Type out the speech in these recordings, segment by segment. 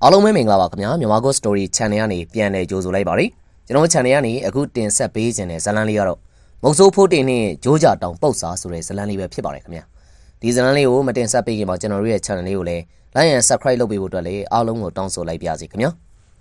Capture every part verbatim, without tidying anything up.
အားလုံးပဲမင်္ဂလာပါခင်ဗျာမြန်မာကို story channel ကနေပြန်လည်ကြိုဆိုလိုက်ပါရစေကျွန်တော် channel ကနေအခုတင်ဆက်ပေးခြင်းတဲ့ဇာတ်လမ်းလေးကတော့မုတ်ဆိုးဖိုးတင်နဲ့ဂျိုးကြတောင်ပုတ်စာဆိုတဲ့ဇာတ်လမ်းလေးပဲဖြစ်ပါတယ်ခင်ဗျာဒီဇာတ်လမ်းလေးကိုမတင်ဆက်ပေးခင်မှာကျွန်တော်တို့ရဲ့ channel လေးကိုလည်း like and subscribe လုပ်ပေးဖို့အတွက်လည်းအားလုံးကိုတောင်းဆိုလိုက်ပါရစေခင်ဗျာ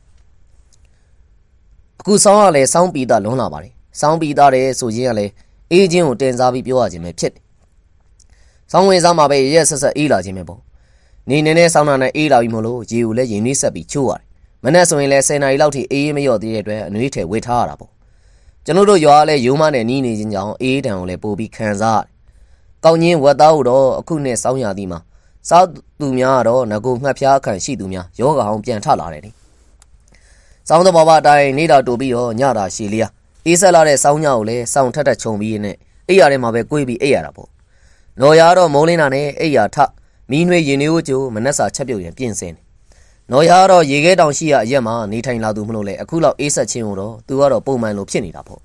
အခုဆောင်းရလဲဆောင်းပီတာလွန်လာပါတယ်ဆောင်းပီတာတဲ့ဆိုရင်ကလည်းအေးချင်းကိုတင်စားပြီးပြောရခြင်းပဲဖြစ်တယ်ဆောင်းဝင်စားမှာပဲရက်ဆက်ဆက်အေးလာခြင်းပဲပေါ့နေနေနဲ့ဆောင်းနာနဲ့အေးလာပြီးမလို့ရေကိုလည်းရင်နှိဆက်ပြီးချိုးရတယ်မနဲ့ဆိုရင်လည်းဆယ်နာရီလောက်ထိအေးမလျော့သေးတဲ့အတွက်အနှွေးထဲဝေထားရတာပေါ့ကျွန်တော်တို့ရွာလည်းရိုးမနဲ့နီးနေခြင်းကြောင့်အေးတံကိုလည်းပို့ပြီးခံစားရတယ်ကောင်းချင်းဝက်သားကိုတော့အခုနဲ့ဆောင်းရသည်မှာစားသူများကတော့ငကိုငှက်ဖျားခံရှိသူများယောဂအောင်ပြန်ထလာတယ်လေဆောင်းတဲ့ဘာဘာအတိုင်းနေတာတူပြီးတော့ညတာရှည်လေးအေးဆက်လာတဲ့ဆောင်းညကိုလည်းစောင့်ထက်ထက်ခြုံပြီးနဲ့အိယာထဲမှာပဲကိုွေးပြီးအိပ်ရတာပေါ့နော်ရတော့မိုးလင်းတာနဲ့အိယာထမီးနှွေးရင်တွေကိုကျိုးမနှက်စာချက်ပြုတ်ရင်ပြင်ဆင်တယ်နော်ရတော့ရေခဲတောင်ရှိရအရက်မှာနေထိုင်လာသူမလို့လေအခုလောက်အေးဆက်ချင်းကိုတော့သူကတော့ပုံမှန်လိုဖြစ်နေတာပေါ့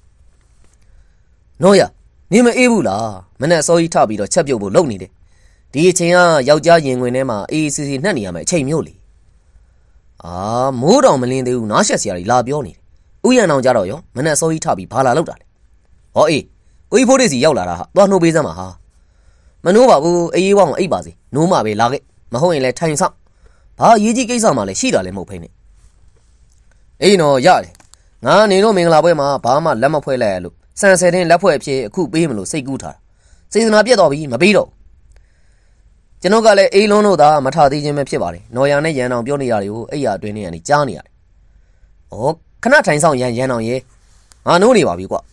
နော်ရနေမအေးဘူးလားမနှက်စောကြီးထပြီးတော့ချက်ပြုတ်ဖို့လုပ်နေတယ်ဒီအချိန်ကယောက်ျားရင်ခွင်ထဲမှာအေးစီစီနှက်နေရမယ်အချိန်မျိုးလေအာမိုးတောင်မလင်းသေးဘူးနားရှက်စရာကြီးလာပြောနေတယ်ဥယျာဉ်အောင်ကြတော့ရောမနှက်စောကြီးထပြီးဘာလာလောက်တာလဲဟောအေးကိုကြီးဖိုးလေးစီရောက်လာတာဟာသွားနှုတ်ပေးစမ်းပါဟာမနှိုးပါဘူးအေးအေးဝအောင်အိပ်ပါစေနိုးမှပဲလာခဲ့မဟုတ်ရင်လည်းထိုင်ဆောင်ဘာရေးကြီးကိစ္စမှလည်းရှိတာလည်းမဟုတ်ဖိနေအေးနော်ရတယ်ငါနေတော့မင်္ဂလာပွဲမှာဘာမှလက်မဖွဲလိုက်ရလို့စံဆယ်တင်လက်ဖွဲအဖြစ်အခုပေးမလို့စိတ်ကူးထားတာစေတနာပြတ်တော့ပြီမပေးတော့ကျွန်တော်ကလည်းအေးလုံးလို့သာမထသေးခြင်းပဲဖြစ်ပါတယ်နော်ရနဲ့ရန်အောင်ပြောနေတာတွေကိုအိယာအတွင်းနေရနေကြားနေရတယ်ဩခဏထိုင်ဆောင်ရန်ရန်အောင်ရေငါနိုးနေပါပြီကွ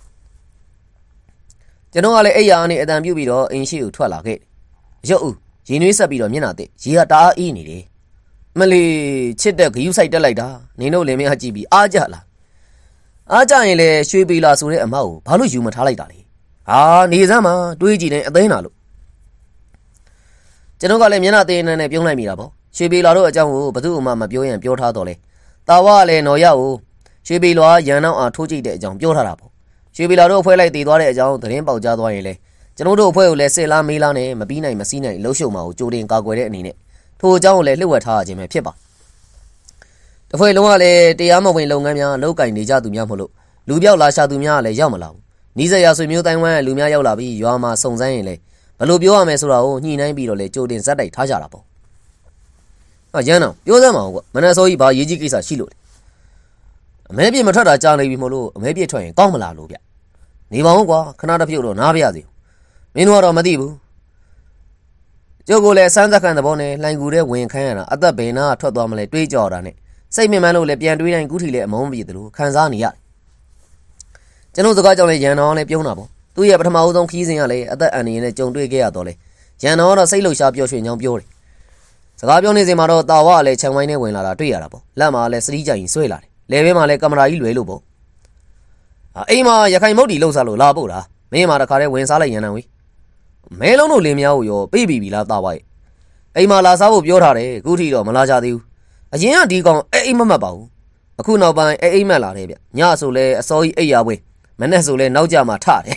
ကျွန်တော်ကလည်းအိယာနဲ့အတန်ပြုတ်ပြီးတော့အင်းရှိကိုထွက်လာခဲ့ရုပ်ဦးရေနွေးဆက်ပြီးတော့မျက်နှာတက်ရေကတအားအေးနေတယ်မလီချစ်တဲ့ဂယူးဆိုင်တက်လိုက်တာနင်တို့လင်မယားကြည့်ပြီးအားကြလားအားကြရင်လေရွှေပေလာဆိုတဲ့အမောက်ကိုဘာလို့ယူမထားလိုက်တာလဲဟာနေစမ်းမှာတွေးကြည့်နေအသိန်းလာလို့ကျွန်တော်ကလည်းမျက်နှာသေးနေနဲ့ပြုံးလိုက်မိတာပေါ့ရွှေပေလာတို့အကြောင်းကိုဘသူ့မှမပြောရင်ပြောထားတော့လေတာဝကလည်းနော်ရကိုရွှေပေလာရန်နောက်အားထိုးကြည့်တဲ့အကြောင်းပြောထားတာပေါ့ရွှေပေလာတို့အဖွဲ့လိုက်တည်သွားတဲ့အကြောင်းသတင်းပေါက်ကြားသွားရင်လေကျွန်တော်တို့အဖွဲ့ကိုလည်းစစ်လားမေးလားနဲ့မပြီးနိုင်မစည်းနိုင်လှုပ်ရှုံမှာကိုကြိုတင်ကာကွယ်တဲ့အနေနဲ့ထိုအကြောင်းကိုလည်းလှုပ်ဝက်ထားရခြင်းပဲဖြစ်ပါတဖွဲ့လုံးကလည်းတရားမဝင်လုပ်ငန်းများလောက်ကင်နေကြသူများမလို့လူပြောက်လာရှာသူများကလည်းရောက်မလာဘူးနီးစပ်ရာဆွေမျိုးတိုင်းဝမ်းလူများရောက်လာပြီးရွာမှာစုံစမ်းရင်လေဘလို့ပြောရမယ်ဆိုတာကိုညှိနှိုင်းပြီးတော့လေကြိုတင်ဇက်တိုက်ထားကြတာပေါ့ဟာရန်အောင်ပြောစမ်းမအောင်ကွမနက်စောကြီးဘာရေးကြီးကိစ္စရှိလို့လဲအမဲပြစ်မထွက်တာကြားနေပြီမို့လို့အမဲပြစ်ထွက်ရင်ကောင်းမလားလို့ဗျနေပါဦးကွာခဏတစ်ဖြုတ်တော့နားပြရစီမင်းတို့ကတော့မသိဘူးကျုပ်ကလည်းစမ်းသက်ခံတဲ့ဘောနဲ့လှိုင်ကူတဲ့ဝင်ခန်းရတာအသက်ဘယ်နာထွက်သွားမလဲတွေးကြော်တာနဲ့စိတ်မြင်မှန်းလို့လည်းပြန်တွေးတိုင်းကူးထီလည်းအမုန်းမပြေသလိုခံစားနေရတယ်ကျွန်တော်စကားကြောင့်လည်းရန်တော်လည်းပြုံးတာပေါ့သူ့ရဲ့ပထမအဆုံးခီးစဉ်ကလည်းအသက်အန္တရာယ်နဲ့ကြုံတွေ့ခဲ့ရတော့လေရန်တော်ကတော့စိတ်လှုပ်ရှားပျော်ရွှင်ကြောင်းပြောတယ်စကားပြောနေစဉ်မှာတော့တာဝကလည်းခြံဝိုင်းနဲ့ဝင်လာတာတွေ့ရတာပေါ့လက်မှာလည်းစတီးကြိုင်ဆွဲလာတယ်လေဘဲမှာလည်းကင်မရာကြီးလွယ်လို့ပေါ့အိမ်မှာရခိုင်မုတ်တီလှုပ်စားလို့လာပို့တာမင်းမှာတခါတည်းဝင်စားလိုက်ရန်တန်ဝေးမဲလုံးတို့လင်းများကိုရောပြေးပြီးပြီလားတာဝရဲ့အိမ်မှာလာစားဖို့ပြောထားတယ်အခုထိတော့မလာကြသေးဘူးအရင်ကဒီကောင်အဲအိမ်မမတ်ပါဘူးအခုနောက်ပိုင်းအဲအိမ်မက်လာတယ်ဗျညဆိုလဲအစောကြီးအိပ်ရပွဲမနေ့ဆိုလဲနောက်ကြမှာထတယ်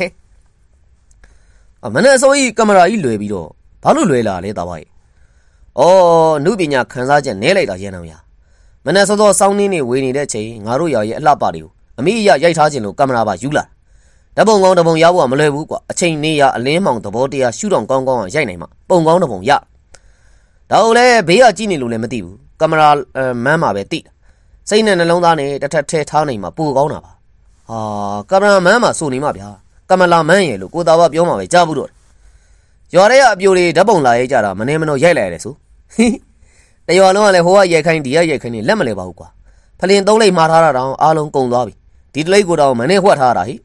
အမနေ့အစောကြီးကင်မရာကြီးလွယ်ပြီးတော့ဘာလို့လွယ်လာလဲတာဝရဲ့အော်နုပညာခန်းစားချက်နဲလိုက်တာရန်အောင်ရမနေ့စောစောစောင်းနေနေဝေနေတဲ့ချိန်ငါတို့ရွာရဲ့အလှပတွေကိုအမေရရိုက်ထားခြင်းလို့ကင်မရာပါယူလာဓပုံကောင်းဓပုံရဖို့ကမလွယ်ဘူးကွာအချိန်နေရအလင်းမောင်သဘောတရားရှုထောင်ကောင်းကောင်းရိုက်နိုင်မှာပုံကောင်းဓပုံရဒါကိုလည်းဘေးကကြည့်နေလို့လည်းမသိဘူးကင်မရာမန်းမှာပဲတိစိတ်နဲ့နှလုံးသားနဲ့တစ်ထက်ထဲထားနိုင်မှာပိုကောင်းတာပါဟာကင်မရာမန်းမှာစိုးနေမှာဗျာကင်မရာမန်းရဲ့လို့ကိုသားဘပြောမှာပဲကြားဘူးတော့ရွာထဲကအပြိုတွေဓပုံလာရေးကြတာမနေမနှောရိုက်လိုက်ရတယ်ဆိုတရွာလုံးကလည်းဟိုကရိုက်ခိုင်းဒီကရိုက်ခိုင်းနေလက်မလဲပါဘူးကွာဖလင်သုံးလိမ့်မှားထားတာတောင်အားလုံးကုန်သွားပြီဒီတလိပ်ကိုတောင်မနေဝှက်ထားတာဟိ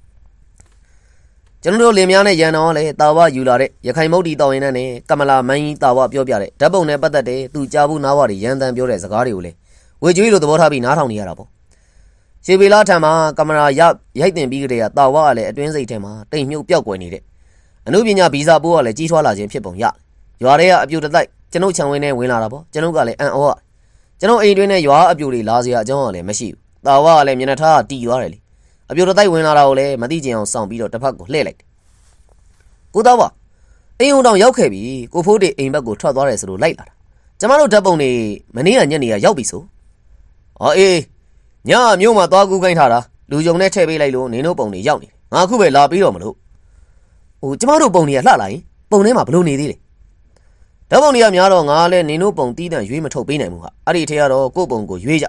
ကျွန်တော်တို့လင်များနဲ့ရန်တော်ကလည်းတာဝယူလာတဲ့ရခိုင်မုတ်တီတောင်ရင်နဲ့ကမလာမန်းကြီးတာဝပြောပြတဲ့ဓာတ်ပုံနဲ့ပတ်သက်တဲ့သူကြားဘူးနားဝတွေရန်တန်ပြောတဲ့စကားတွေကိုလည်းဝေကျွေးလိုသဘောထားပြီးနားထောင်နေရတာပေါ့ရှေပေလာထံမှာကင်မရာရရိုက်တင်ပြီးကြတဲ့တာဝကလည်းအတွင်းစိတ်ထဲမှာတိမ်မြုပ်ပျောက်ကွယ်နေတဲ့အနုပညာဗီဇာပိုးကလည်းကြီးထွားလာခြင်းဖြစ်ပုံရရွာတွေကအပြိုတတိုက်ကျွန်ုပ်ခြံဝင်းနဲ့ဝင်လာတာပေါ့ကျွန်ုပ်ကလည်းအံ့ဩရကျွန်ုပ်အိမ်တွင်းနဲ့ရွာအပြိုတွေလာစရာအကြောင်းကလည်းမရှိဘူးတာဝကလည်းမျက်နှာထားတီးသွားတယ်လေအပြိုတတိုက်ဝင်လာတာကိုလည်းမသိချင်အောင်စောင့်ပြီးတော့တစ်ဖက်ကိုလှည့်လိုက်တယ်ကိုသားဝအိမ်ုံတောင်ရောက်ခဲ့ပြီကိုဖိုးတေအိမ်ဘက်ကိုထွက်သွားတယ်ဆိုလို့လိုက်လာတာကျမတို့ဓာတ်ပုံတွေမနေ့ကညနေကရောက်ပြီဆိုဟောအေးညမျိုးမှာသွားကူးခိုင်းထားတာလူကြုံနဲ့ထည့်ပေးလိုက်လို့နင်တို့ပုံတွေရောက်နေတယ်ငါအခုပဲလာပြီးတော့မလို့ဟိုကျမတို့ပုံတွေကလှလာရင်ပုံထဲမှာဘလို့နေသေးလဲဓာတ်ပုံတွေကများတော့ငါလည်းနင်တို့ပုံတီးတန့်ရွေးမထုတ်ပေးနိုင်ဘူးဟာအဲ့ဒီထဲကတော့ကို့ပုံကိုရွေးကြ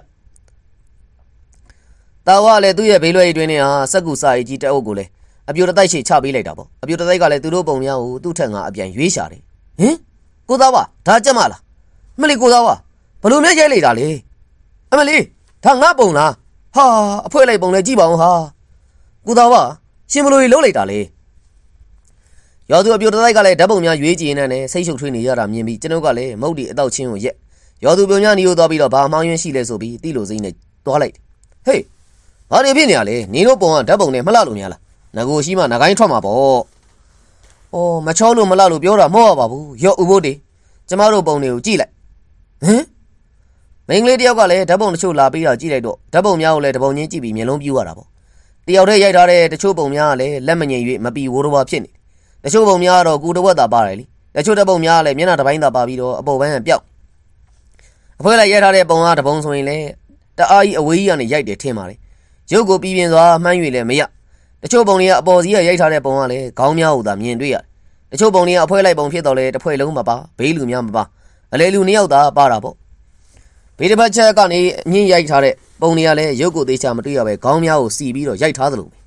တာဝလည်းသူ့ရဲ့ဘေးလွယ်အတွင်းနဲ့ဟာစက်ကူစာရေးကြီးတအုပ်ကိုလည်းအပြိုတတိုက်ရှိချပေးလိုက်တာပေါ့အပြိုတတိုက်ကလည်းသူတို့ပုံများကိုသူ့ထက်ငါအပြန်ရွေးရှာတယ်ဟင်ကိုသားပါဒါကြက်မလားမလေးကိုသားပါဘလို့နဲ့ရိုက်လိုက်တာလေအမလေးဒါငါပုံလားဟာအဖွဲလိုက်ပုံလဲကြည့်ပါဦးဟာကိုသားပါရှင်ဘလို့လှုပ်လိုက်တာလေရောသူအပြိုတတိုက်ကလည်းဓာတ်ပုံများရွေးကြည့်နေတယ်စိတ်ရှုပ်ထွေးနေရတာမြင်ပြီးကျွန်ုပ်ကလည်းမုတ်ဒီအတော့ချင်းကိုရက်ရောသူပြုံများနီးကိုသွားပြီးတော့ဘာမှောင်းယွင်းရှိလဲဆိုပြီးတိလိုစိမ့်နဲ့သွားလိုက်ဟေးဘာတွေဖြစ်နေရလဲနင်တို့ပုံကဓာတ်ပုံနဲ့မလှလို့များလားငကိုရှိမှငကိုင်းထွက်မှာပေါ့အော်မချောလို့မလှလို့ပြောတာမဟုတ်ပါဘူးရော့ဥဖို့တေကျမတို့ပုံတွေကိုကြည့်လိုက်ဟမ်မိန်းကလေးတယောက်ကလည်းဓာတ်ပုံတချို့လာပြီးတော့ကြည့်လိုက်တော့ဓာတ်ပုံများကိုလည်းတပုံချင်းကြည့်ပြီးမျက်လုံးပြူရတာပေါ့တယောက်တည်းရိုက်ထားတဲ့တချို့ပုံများကလည်းလက်မငြိမ်၍မပီဝိုးတော်ဖြစ်နေတချို့ပုံများကတော့ကူတဝက်သာပါတယ်လေတချို့ဓာတ်ပုံများကလည်းမျက်နှာတစ်ပိုင်းသာပါပြီးတော့အပေါ်ပိုင်းကပျောက်အဖွဲလိုက်ရိုက်ထားတဲ့ပုံကတပုံဆိုရင်လည်းတအားကြီးအဝေးကြီးကနေရိုက်တယ်ထင်ပါတယ်ရုပ်ကိုပြီးပြင်းစွာမှန်း၍လည်းမရတချို့ပုံတွေကအပေါ်စီးကရိုက်ထားတဲ့ပုံကလည်းခေါင်းများကိုသာမြင်တွေ့ရတယ်တချို့ပုံတွေကအဖွဲလိုက်ပုံဖြစ်တော့လေတစ်ဖွဲလုံးမပါဘေးလူများမပါအလေလူနှစ်ယောက်သာပါတာပေါ့ဘေးတစ်ဖက်ချက်ကနေအငင်းရိုက်ထားတဲ့ပုံတွေကလည်းရုပ်ကိုသေးချာမတွေ့ရပဲခေါင်းများကိုစီပြီးတော့ရိုက်ထားသလိုပဲ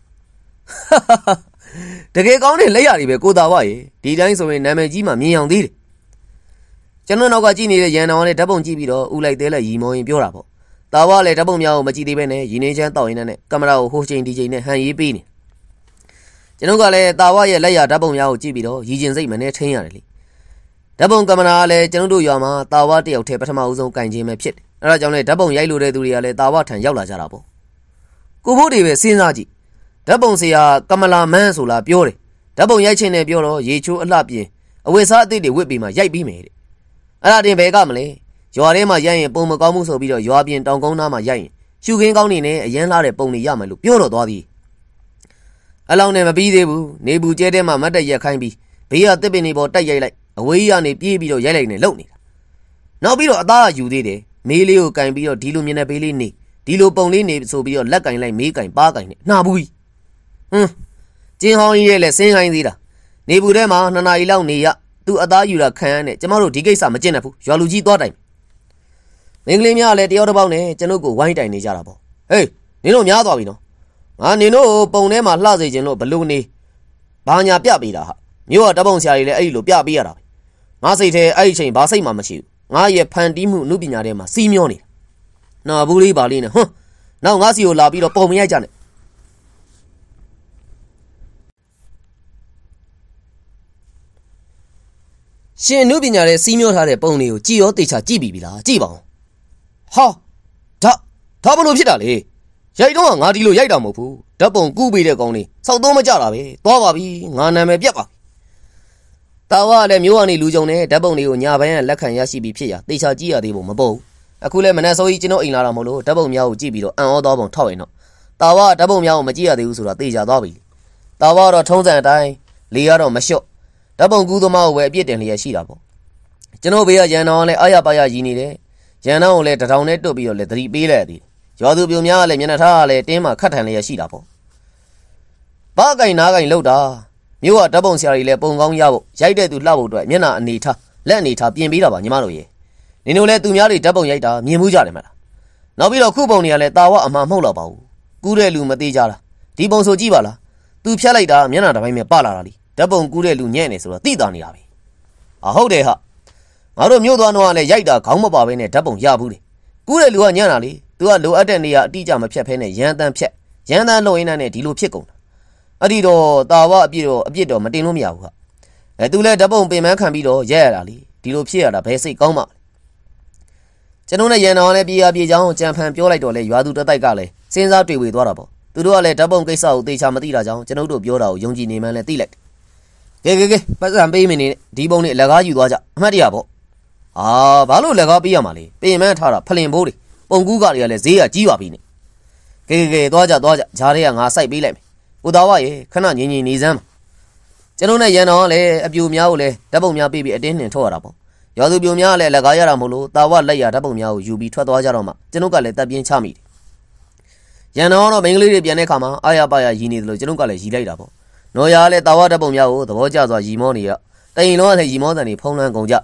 တကယ်ကောင်းတဲ့လက်ရတွေပဲကိုသားဝရေဒီတိုင်းဆိုရင်နာမည်ကြီးမှမြင်အောင်သေးတယ်ကျွန်တော်နောက်ကကြည့်နေတဲ့ရန်တော်ကလည်းဓာတ်ပုံကြည့်ပြီးတော့ဦးလိုက်သေးလက်ရီမောရင်ပြောတာပေါ့တာဝလည်းဓာတ်ပုံများကိုမကြည့်သေးပဲနဲ့ရင်းနေချမ်းတောက်ရင်းနဲ့ကင်မရာကိုဟိုချိန်ဒီချိန်နဲ့ဟန်ရေးပေးနေကျွန်တော်ကလည်းတာဝရဲ့လက်ရဓာတ်ပုံများကိုကြည့်ပြီးတော့ရည်ကျင်စိတ်မနဲ့ထင်းရတယ်လေဓာတ်ပုံကင်မရာကလည်းကျွန်တော်တို့ရွာမှာတာဝတယောက်တည်းပထမဦးဆုံးကင်ခြင်းပဲဖြစ်တယ်အဲဒါကြောင့်လည်းဓာတ်ပုံရိုက်လို့တဲ့သူတွေကလည်းတာဝထံရောက်လာကြတာပေါ့ကိုဖို့တွေပဲစဉ်းစားကြည့်ဓာတ်ပုံဆရာကမလာမန်းဆိုလားပြောတယ်ဓာတ်ပုံရိုက်ခြင်းနဲ့ပြောတော့ရေချိုးအလှပြင်းအဝတ်စားအသစ်တွေဝတ်ပြီးမှရိုက်ပြီးမယ်တဲ့အဲ့ဒါတင်ဘဲကမလဲရွာထဲမှာရိုက်ရင်ပုံမကောင်းမှုဆိုပြီးတော့ရွာပြင်တောင်ကုန်းသားမှာရိုက်ရင်ရှုခင်းကောင်းနေနဲ့အရန်လာတဲ့ပုံတွေရမယ်လို့ပြောတော့သွားသည်အလောင်းနဲ့မပြီးသေးဘူးနေဘူးကျဲတဲ့မှာမတ်တက်ရက်ခိုင်းပြီးဘေးကတစ်ပင်တွေပေါ်တိုက်ရိုက်လိုက်အဝေးကနေပြေးပြီးတော့ရိုက်လိုက်နေလုံနေတာနောက်ပြီးတော့အသားယူသေးတယ်မေးလေးကိုကင်ပြီးတော့ဒီလိုမြင်တဲ့ဘေးလေးနေဒီလိုပုံလေးနေဆိုပြီးတော့လက်ကင်လိုက်မေးကင်ပါကင်နဲ့နှာဘူးကြီးဟွန်းကျင်းဟောင်းကြီးရဲ့လက်ဆင်းခိုင်းသေးတာနေဘူးထဲမှာနှစ်နာရီလောက်နေရသူအသားယူတာခံရနဲ့ကျမတို့ဒီကိစ္စမကျင့်တတ်ဘူးရွာလူကြီးသွားတိုင်မင်းကလေးများလည်းတယောက်တစ်ပေါက်နဲ့ကျွန်ုပ်ကိုဝိုင်းတိုင်နေကြတာပေါ့ဟေးနင်တို့များသွားပြီနော်ငါနင်တို့ပုံထဲမှာလှစေခြင်းလို့ဘလို့နေဘာညာပြပေးတာဟာမြို့ကတပုံဆရာကြီးလည်းအဲ့ဒီလိုပြပေးရတာပဲငါစိတ်ထဲအဲ့ဒီချိန်ဘာစိတ်မှမရှိဘူးငါရဲ့ဖန်တီးမှုအမှုပညာထဲမှာစီးမျောနေတာနော်ဘူးလေးပါလေးနဲ့ဟွန်းနောက်ငါစီကိုလာပြီးတော့ပုံမရိုက်ကြနဲ့ရှင်အမှုပညာထဲစီးမျောထားတဲ့ပုံတွေကိုကြည်ရောတေချာကြည့်ပြီးပြီလားကြည့်ပါဦးဟာဒါဒါဘလို့ဖြစ်တာလေရိုက်တော့ငါဒီလိုရိုက်တာမဟုတ်ဘူးဓာတ်ပုံကူးပေးတဲ့ကောင်လေးစောက်သုံးမကြတာပဲသွားပါပြီငါနာမည်ပြတ်ပါတာဝလည်းမျိုးကနေလူကြုံနဲ့ဓာတ်ပုံတွေကိုညာဘန်းကလက်ခံရရှိပြီးဖြစ်ရတေချာကြည့်ရသေးဖို့မပေါ့ဘူးအခုလည်းမနက်စောကြီးကျွန်တော်အိမ်လာတာမဟုတ်လို့ဓာတ်ပုံများကိုကြည့်ပြီးတော့အံ့ဩသွားပုံထောက်ရင်တော့တာဝဓာတ်ပုံများကိုမကြည့်ရသေးဘူးဆိုတာတေချာသွားပြီတာဝတော့ထုံးစံအတိုင်းလေကတော့မလျှော့ဓာတ်ပုံကူးသမားကိုပဲအပြစ်တင်လျက်ရှိတာပေါ့ကျွန်တော်ဘေးကရန်တော်ကလည်းအားရပါရရည်နေတယ်ရန်တော်ကိုလည်းတထောင်နဲ့တွတ်ပြီးတော့လည်းသတိပေးလိုက်သည်ရွာသူပြုံများကလည်းမျက်နှာထားကလည်းတင်းမှခတ်ထန်လျက်ရှိတာပေါ့ဘာကင်နာကင်လောက်တာမြို့ကဓာတ်ပုံဆရာကြီးလည်းပုံကောင်းရဖို့ရိုက်တဲ့သူလှဖို့အတွက်မျက်နှာအနေထားလက်အနေထားပြင်ပေးတာပါညီမတို့ရေနင်တို့လည်းသူများတွေဓာတ်ပုံရိုက်တာမြင်မှုကြတယ်မလားနောက်ပြီးတော့ခုပုံတွေကလည်းတာဝအမှန်မဟုတ်တော့ပါဘူးကူးတဲ့လူမသေးကြလားဒီပုံဆိုကြည့်ပါလားသူဖြတ်လိုက်တာမျက်နှာတစ်ပိုင်းပဲပလာတာလीဓာတ်ပုံကူးတဲ့လူညံ့နေဆိုတော့တိတာနေတာပဲအာဟုတ်တယ်ဟာငါတို့မြို့သွားတော့ကလည်းရိုက်တာခေါင်းမပါဘဲနဲ့ဓာတ်ပုံရဘူးလေကူးတဲ့လူကညံ့တာလေသူကလိုအပ်တဲ့နေရာအတိအကျမဖြတ်ဖဲနဲ့ရန်တန်းဖြတ်ရန်တန်းလုံရင်းနဲ့ဒီလိုဖြစ်ကုန်တာအဲ့ဒီတော့တာဝအပြစ်တော့အပြစ်တော့မတင်လို့မရဘူးဟာအဲသူလည်းဓာတ်ပုံပင်ပန်းခံပြီးတော့ရက်ရတာလေဒီလိုဖြစ်ရတာဘယ်စိတ်ကောင်းမှကျွန်တော်နဲ့ရန်တော်လည်းပြေးရပြေးချောင်းကြံဖန်ပြောလိုက်တော့လေရွာသူတတိုက်ကလည်းစဉ်းစားတွေ့ဝေသွားတာပေါ့သူတို့ကလည်းဓာတ်ပုံကိစ္စကိုသေချာမသိတာကြောင့်ကျွန်တော်တို့ပြောတာကိုယုံကြည်နေမှန်းလည်းသိလိုက်တယ်ကဲကဲကဲပတ်စံပေးမနေနဲ့ဒီပုံနဲ့လက်ကားယူသွားကြအမှတ်တရပေါ့အာဘာလို့လက်ကားပေးရမှာလဲပင်မန်းထားတာဖလင်ဘိုးတွေပုံကူးကတွေကလည်းဈေးကကြီးပါပြီနဲ့ကဲကဲကဲသွားကြသွားကြဂျားတွေကငါစိုက်ပေးလိုက်မယ်ကိုသားဝရေခဏငြိမ်ငြိမ်နေစမ်းပါကျွန်တော်နဲ့ရန်တော်ကလည်းအပြူများကိုလည်းဓာတ်ပုံများပေးပြီးအတင်းနှင်ထုတ်ရတာပေါ့ရွာသူပြိုများလည်းလက်ကားရတာမဟုတ်လို့တာဝလက်ရဓာတ်ပုံများကိုယူပြီးထွက်သွားကြတော့မှကျွန်ုပ်ကလည်းတပ်ပြင်းချမိတယ်ရန်တော်တော့မိန်းကလေးတွေပြန်တဲ့ခါမှာအာရပါရရည်နေတယ်လို့ကျွန်ုပ်ကလည်းရည်လိုက်တာပေါ့နော်ရလည်းတာဝဓာတ်ပုံများကိုသဘောကျစွာရည်မောနေရတရင်လုံးနဲ့ရည်မောတဲ့နေဖုံးလန်းကုန်ကြ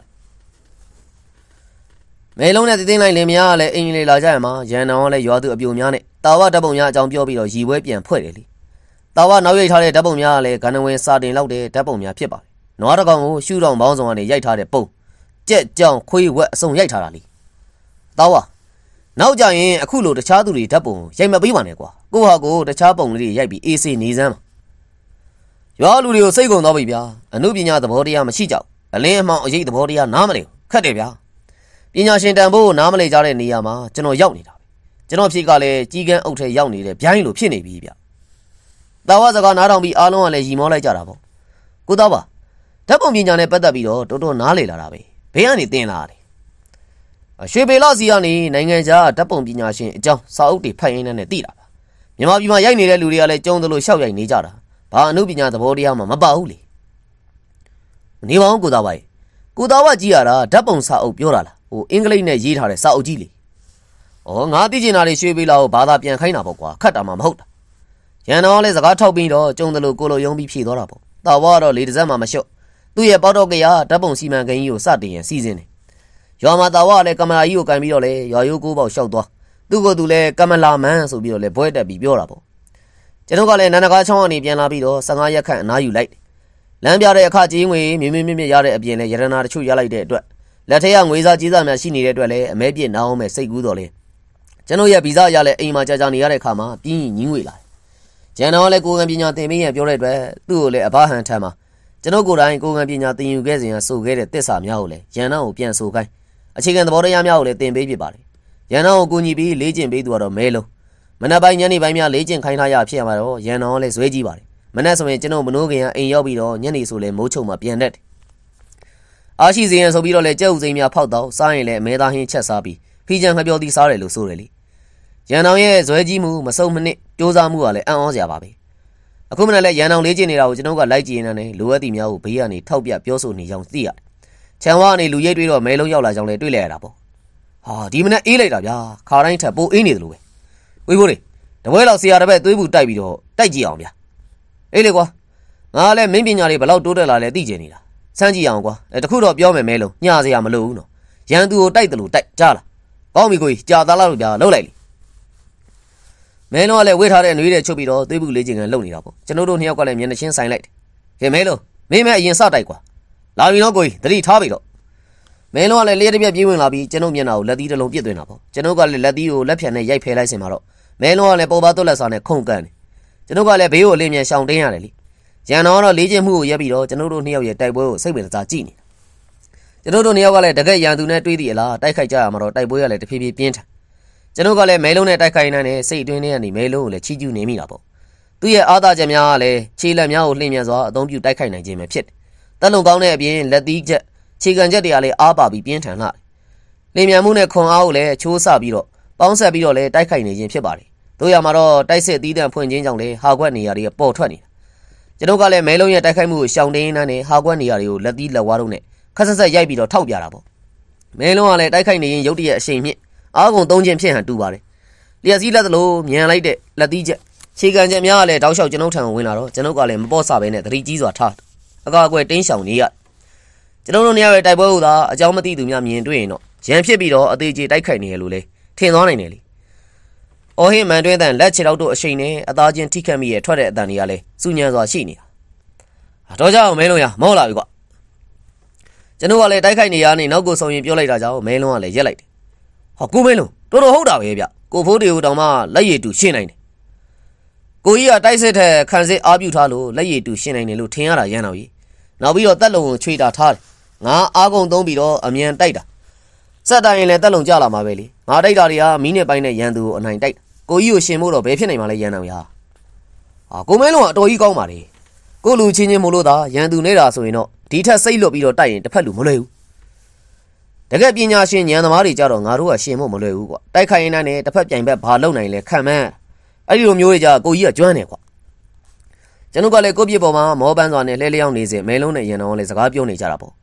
မဲလုံးနဲ့တင်းလိုက်လင်များကလည်းအင်ကြီးလေးလာကြရမှာရန်တော်ကလည်းရွာသူအပြိုများနဲ့တာဝဓာတ်ပုံများအကြောင်းပြောပြီးတော့ရည်ပွဲပြန်ဖွဲ့တယ်လေတာဝနောက်ရိတ်ထားတဲ့ဓာတ်ပုံများကလည်းဂန္ဓဝင်စာတင်လောက်တဲ့ဓာတ်ပုံများဖြစ်ပါတယ်နွားတကောင်ကိုရှူတော်ပေါင်းစုံကနေရိုက်ထားတဲ့ပုံကြက်ကြောင်ခွေးဝက်အစုံရိုက်ထားတာလေတာဝနောက်ကြရင်အခုလိုတခြားသူတွေဓာတ်ပုံရိုက်မပေးပါနဲ့ကွာကိုဟာကိုတခြားပုံလေးရိုက်ပြီးအေးစေးနေစမ်းပါရွာလူတွေကိုစိတ်ကုန်သွားပြီဗျာအမှုပညာသဘောတရားမရှိကြဘူးအလင်းအမှောင်အရေးသဘောတရားနားမလဲခက်တယ်ဗျာပညာရှင်တန်ဖို့နားမလဲကြတဲ့နေရာမှာကျွန်တော်ရောက်နေတာပဲကျွန်တော်ဖြစ်ကလည်းကြီးကန်းအုပ်ထဲရောက်နေတဲ့ဗျိုင်းလိုဖြစ်နေပြီဗျတာဝစကားနားထောင်ပြီးအားလုံးကလည်းရီမောလိုက်ကြတာပေါ့ကိုသားပါဓာတ်ပုံပညာနဲ့ပတ်သက်ပြီးတော့တော်တော်နားလေလာတာပဲဘေးကနေတင်လာတယ်ရွှေပေလစီကနေနိုင်ငံခြားဓာတ်ပုံပညာရှင်အကြောင်းစာအုပ်တွေဖတ်ရင်းနဲ့သိတာပါမြန်မာပြည်မှာရိုက်နေတဲ့လူတွေကလည်းကြုံသလိုရှောက်ရိုက်နေကြတာဘာအမှုပညာသဘောတရားမှမပါဘူးလေနေပါဦးကိုသားပါရဲ့ကိုသားဝကြည့်ရတာဓာတ်ပုံစာအုပ်ပြောတာလားဟိုအင်္ဂလိပ်နဲ့ရေးထားတဲ့စာအုပ်ကြီးလေဩငါသိချင်တာတွေရွှေပေလကိုဘာသာပြန်ခိုင်းတာပေါ့ကွာခတ်တာမှမဟုတ်တာရန်တော်လည်းစကားထောက်ပြီးတော့ကြုံသလိုကိုလိုယုံပြီးဖြေသွားတာပေါ့တာဝကတော့လေတစ်စက်မှမလျှော့သူ့ရဲ့ပေါတော့ကရဓာတ်ပုံစီမံကိန်းကြီးကိုစတင်ရင်စီစဉ်တယ်ရွာမှာတာဝကလည်းကမလာကြီးကိုကန်ပြီးတော့လေရွာရိုးကိုးပေါက်လျှောက်သွားသူ့ကိုယ်သူလည်းကမလာမန်းဆိုပြီးတော့လေဘွဲတက်ပြီးပြောတာပေါ့ကျွန်တော်ကလည်းနန္ဒကားချောင်းကနေပြန်လာပြီးတော့ဆယ်ငါးရက်ခန့်အနားယူလိုက်လမ်းပြတဲ့အခကြေးငွေမြင်းမြင်းမြင့်မြင့်ရတဲ့အပြင်လည်းရတနာတချို့ရလိုက်တဲ့အတွက်လက်ထက်ကငွေစားကြေးစားများရှိနေတဲ့အတွက်လည်းအမဲပြစ်နာအောင်မဲ့စိတ်ကူးတော်လေကျွန်တော်ရဲ့ဗီဇရလည်းအိမ်မှာကြာကြာနေရတဲ့အခါမှာပြင်းရင်ညင်းငွေလာကျန်တော်လည်းကိုယ်ကံပညာသင်ပေးရပြောတဲ့အတွက်သူ့ကိုလည်းအဘဟန်ထမ်းမှာကျွန်တော်ကိုယ်တိုင်ကိုယ်ကံပညာသင်ယူခဲ့စဉ်ကဆိုခဲ့တဲ့တစ္ဆာများကိုလည်းရန်တော်ကိုပြန်ဆိုခိုင်းအခြေခံသဘောတရားများကိုလည်းသင်ပေးဖြစ်ပါတယ်ရန်တော်ကိုကူညီပြီးလေ့ကျင့်ပေးသူကတော့မဲလုံးမနက်ပိုင်းညနေပိုင်းများလေ့ကျင့်ခိုင်းထားရဖြစ်ရမှာတော့ရန်တော်လည်းဇွဲကြီးပါတယ်မနက်ဆိုရင်ကျွန်တော်မနိုးခင်ကအိမ်ရောက်ပြီးတော့ညနေဆိုလည်းမိုးချုံမှာပြန်တတ်တယ်အားရှိစေရင်ဆိုပြီးတော့လည်းကြက်ဥစိမ်းများဖောက်တော့စားရင်လည်းအမဲသားဟင်းချက်စားပြီးဖီချန်ခပြောသည်စားတယ်လို့ဆိုတယ်လေရန်တော်ရဲ့ဇွဲကြီးမှုမစုံမနစ်ကြိုးစားမှုကလည်းအံ့ဩစရာပါပဲအခုမနက်လည်းရန်တော်လေ့ကျင့်နေတာကိုကျွန်တော်ကလိုက်ကြည့်နေတယ်လိုအပ်သည့်များကိုဘေးကနေထောက်ပြပြောဆိုနေကြောင်းသိရတယ်ချန်ဝါကနေလူရိတ်တွေတော့မဲလုံးရောက်လာကြောင်းလည်းတွေ့လိုက်ရတာပေါ့ဟာဒီမနက်အေးလိုက်တာဗျာခါတိုင်းထက်ပိုအေးနေတယ်လို့ပဲဝေးဖို့လေတပွဲလောက်ဆရာတစ်ပည့်သွေးဘူးတိုက်ပြီးတော့တိုက်ကြည့်အောင်ဗျာအေးလေကွာငါလည်းမင်းပညာတွေဘယ်လောက်တိုးတက်လာလဲသိကျင်နေတာစမ်းကြည့်အောင်ကွာအဲတခုတော့ပြောမယ်မဲလုံးညစရာမလိုဘူးနော်ရန်သူကိုတိုက်တယ်လို့တိုက်ကြားလားကောင်းပြီကိုကြီးကြာသားလာလို့ကြာလှုပ်လိုက်လေမဲလုံးကလည်းဝေးထားတဲ့နှွေးတဲ့ချုပ်ပြီးတော့သွေးဘူးလေးချင်ကန်လှုပ်နေတာပေါ့ကျွန်တော်တို့နှစ်ယောက်ကလည်းမျက်နှာချင်းဆိုင်လိုက်တယ်ဟဲ့မဲလုံးမင်းမဲအရင်စတိုက်ကွာလာပြီနော်ကိုကြီးသတိထားပြီတော့မဲလုံးကလည်းလျှက်တစ်ပြက်ပြေးဝင်လာပြီးကျွန်တော်မျက်နှာကိုလက်သီးတစ်လုံးပြစ်သွင်းတာပေါ့ကျွန်တော်ကလည်းလက်သီးကိုလက်ဖြန်နဲ့ရိုက်ဖယ်လိုက်စင်မှာတော့မဲလုံးကလည်းပေါ်ပါသွက်လက်စာနဲ့ခုန်ကန်တယ်ကျွန်တော်ကလည်းဘေးကိုလင်းမြန်ရှောင်တင်းရတယ်လေရန်တော်ကတော့လေ့ကျင့်မှုကိုရက်ပြီးတော့ကျွန်တော်တို့နှစ်ယောက်ရဲ့တိုက်ပွဲကိုစိတ်ဝင်စားကြည့်နေတာကျွန်တော်တို့နှစ်ယောက်ကလည်းတကက်ရန်သူနဲ့တွေးသည့်အလားတိုက်ခိုက်ကြရမှာတော့တိုက်ပွဲကလည်းတဖြည်းဖြည်းပြင်းထန်ကျွန်တော်ကလည်းမဲလုံးနဲ့တိုက်ခိုက်နေတဲ့စိတ်အတွင်းထဲကနေမဲလုံးကိုလည်းချီးကျူးနေမိတာပေါ့သူ့ရဲ့အားသာချက်များကလည်းခြေလက်များကိုလှည့်မြန်စွာအသုံးပြုတိုက်ခိုက်နိုင်ခြင်းပဲဖြစ်တယ်တက်လုံကောင်းတဲ့အပြင်လက်သီးချက်ခြေကန်ချက်တွေကလည်းအားပါပြီးပြင်းထန်လာတယ်လင်းမြန်မှုနဲ့ခွန်အားကိုလည်းချိုးဆပြီးတော့ပေါင်းဆက်ပြီးတော့လည်းတိုက်ခိုက်နေခြင်းဖြစ်ပါတယ်တို့ရမှာတော့တိုက်စစ်သီးတံဖွင့်ခြင်းကြောင့်လည်းဟာကွက်နေရာတွေပေါ်ထွက်နေတာကျွန်တော်ကလည်းမဲလုံးရဲ့တိုက်ခိုက်မှုကိုရှောင်တင်းနေနဲ့ဟာကွက်နေရာတွေကိုလက်သီးလက်ဝါးတို့နဲ့ခက်ဆက်ဆက်ရိုက်ပြီးတော့ထောက်ပြတာပေါ့မဲလုံးကလည်းတိုက်ခိုက်နေရင်ရုတ်တရက်အရှိန်မြင့်အားကုန်သုံးခြင်းဖြစ်ဟန်တူပါတယ်လျက်စည်းလက်သလိုမြန်လိုက်တဲ့လက်သီးချက်ခြေကန်ချက်များကလည်းတောက်လျှောက်ကျွန်ုပ်ထံဝင်လာတော့ကျွန်ုပ်ကလည်းမပေါ့ဆပဲနဲ့သတိကြီးစွာထားအကာအကွယ်တင်းရှောင်နေရကျွန်တော်တို့နေရာရဲ့တိုက်ပွဲကိုသာအကြောင်းမသိသူများမြင်တွေ့ရင်တော့ရန်ဖြစ်ပြီးတော့အသေးကြီးတိုက်ခိုက်နေရလို့လေထင်သွားနိုင်တယ်လေအော်ဟင်းမန်တွဲတန်လက်ချေတော့တို့အရှိန်နဲ့အသားချင်းထိခတ်မိရထွက်တဲ့အတန်တွေကလည်းစူညံစွာရှိနေတာတော့ကြောက်မဲလုံးရမောလာပြီကွာကျွန်တော်ကလည်းတိုက်ခိုက်နေရနေနောက်ကိုဆောင်ရင်ပြောလိုက်တာကြောင့်မဲလုံးကလည်းရက်လိုက်တယ်ဟောကိုမဲလုံးတော်တော်ဟုတ်တာပဲဗျကိုဖိုးတွေကိုတောင်မှလက်ရည်တူရှင်းနိုင်တယ်ကိုကြီးကတိုက်စစ်တဲ့ခံစစ်အားပြုထားလို့လက်ရည်တူရှင်းနိုင်တယ်လို့ထင်ရတာရန်တော်ကြီးနောက်ပြီးတော့တက်လုံကိုချွေတာထားတယ်ငါအားကုန်သုံးပြီးတော့အမြန်တိုက်တာစက်တိုင်းရင်လည်းတက်လုံကြလာမှာပဲလေငါတိုက်တာတွေကမီးနဲ့ပိုင်းနဲ့ရန်သူကိုအနိုင်တိုက်ကိုကြီးကိုရှင်ဖို့တော့ဘယ်ဖြစ်နိုင်မှာလဲရန်တော်ကြီးဟာကိုမဲလုံးကအတော်ကြီးကောင်းပါလေကိုလူချင်းချင်းမို့လို့သာရန်သူနေတာဆိုရင်တော့ဒီထက်စိတ်လွတ်ပြီးတော့တိုက်ရင်တစ်ဖက်လူမလွယ်ဘူးတကယ်ပညာရှင်ဉာဏ်သမားတွေကြတော့ငါတို့ကရှင်ဖို့မလွယ်ဘူးကွာတိုက်ခိုက်ရင်လည်းတစ်ဖက်ပြိုင်ဘက်ဘာလုပ်နိုင်လဲခံမှန်းအဲ့ဒီလိုမျိုးတွေကြကိုကြီးကကျွမ်းတယ်ကွာကျွန်တော်ကလည်းကိုပြစ်ပေါ်မှာမောပန်းစွာနဲ့လှဲလျောင်းနေစဉ်မဲလုံးနဲ့ရန်တော်လည်းစကားပြောနေကြတာပေါ့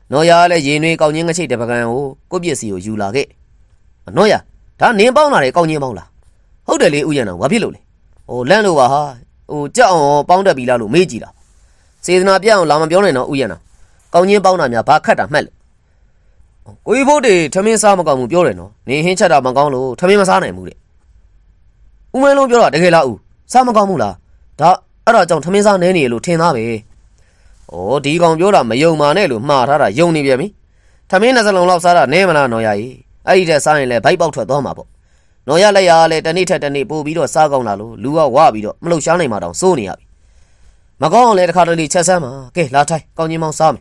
နော်ရလည်းရေနွေးကောင်းချင်းငချိတ်တပကံကိုကိုပြစ်စီကိုယူလာခဲ့နော်ရဒါနင်းပေါင်းလာတယ်ကောင်းချင်းပေါင်းလာဟုတ်တယ်လေဥယျာဉ်တော်ဘာဖြစ်လို့လဲဟိုလန့်လို့ပါဟာဟိုကြောက်အောင်ပေါင်းတက်ပြီလားလို့မေးကြည့်တာစေတနာပြအောင်လာမပြောနဲ့နော်ဥယျာဉ်တော်ကောင်းချင်းပေါင်းတာများဘာခတ်တာမှတ်လို့ကိုကြီးဖို့တွေထမင်းစားမကောင်းဘူးပြောတယ်နော်နေဟင်းချက်တာမကောင်းလို့ထမင်းမစားနိုင်ဘူးတဲ့ဦးမဲလုံးပြောတာတကယ်လားဦးစားမကောင်းဘူးလားဒါအဲ့ဒါကြောင့်ထမင်းစားနေနေလို့ထင်သားပဲဩဒီကောင်ပြောတာမယုံမာနဲ့လို့မှားထားတာယုံနေပြန်ပြီထမင်းနှစ်စလုံးလောက်စားတာနဲမလားနော်ရကြီးအဲ့ဒီတက်စားရင်လည်းဘိုက်ပေါက်ထွက်သွားမှာပေါ့နော်ရလက်ရလည်းတနေ့ထက်တနေ့ပို့ပြီးတော့စားကောင်းလာလို့လူကဝပြီးတော့မလှုပ်ရှားနိုင်မှတောင်စိုးနေရပြီမကောင်းအောင်လည်းတစ်ခါတလေချက်ဆမ်းမှာကဲလာထိုင်ကောင်းချင်းမောင်းစားမယ်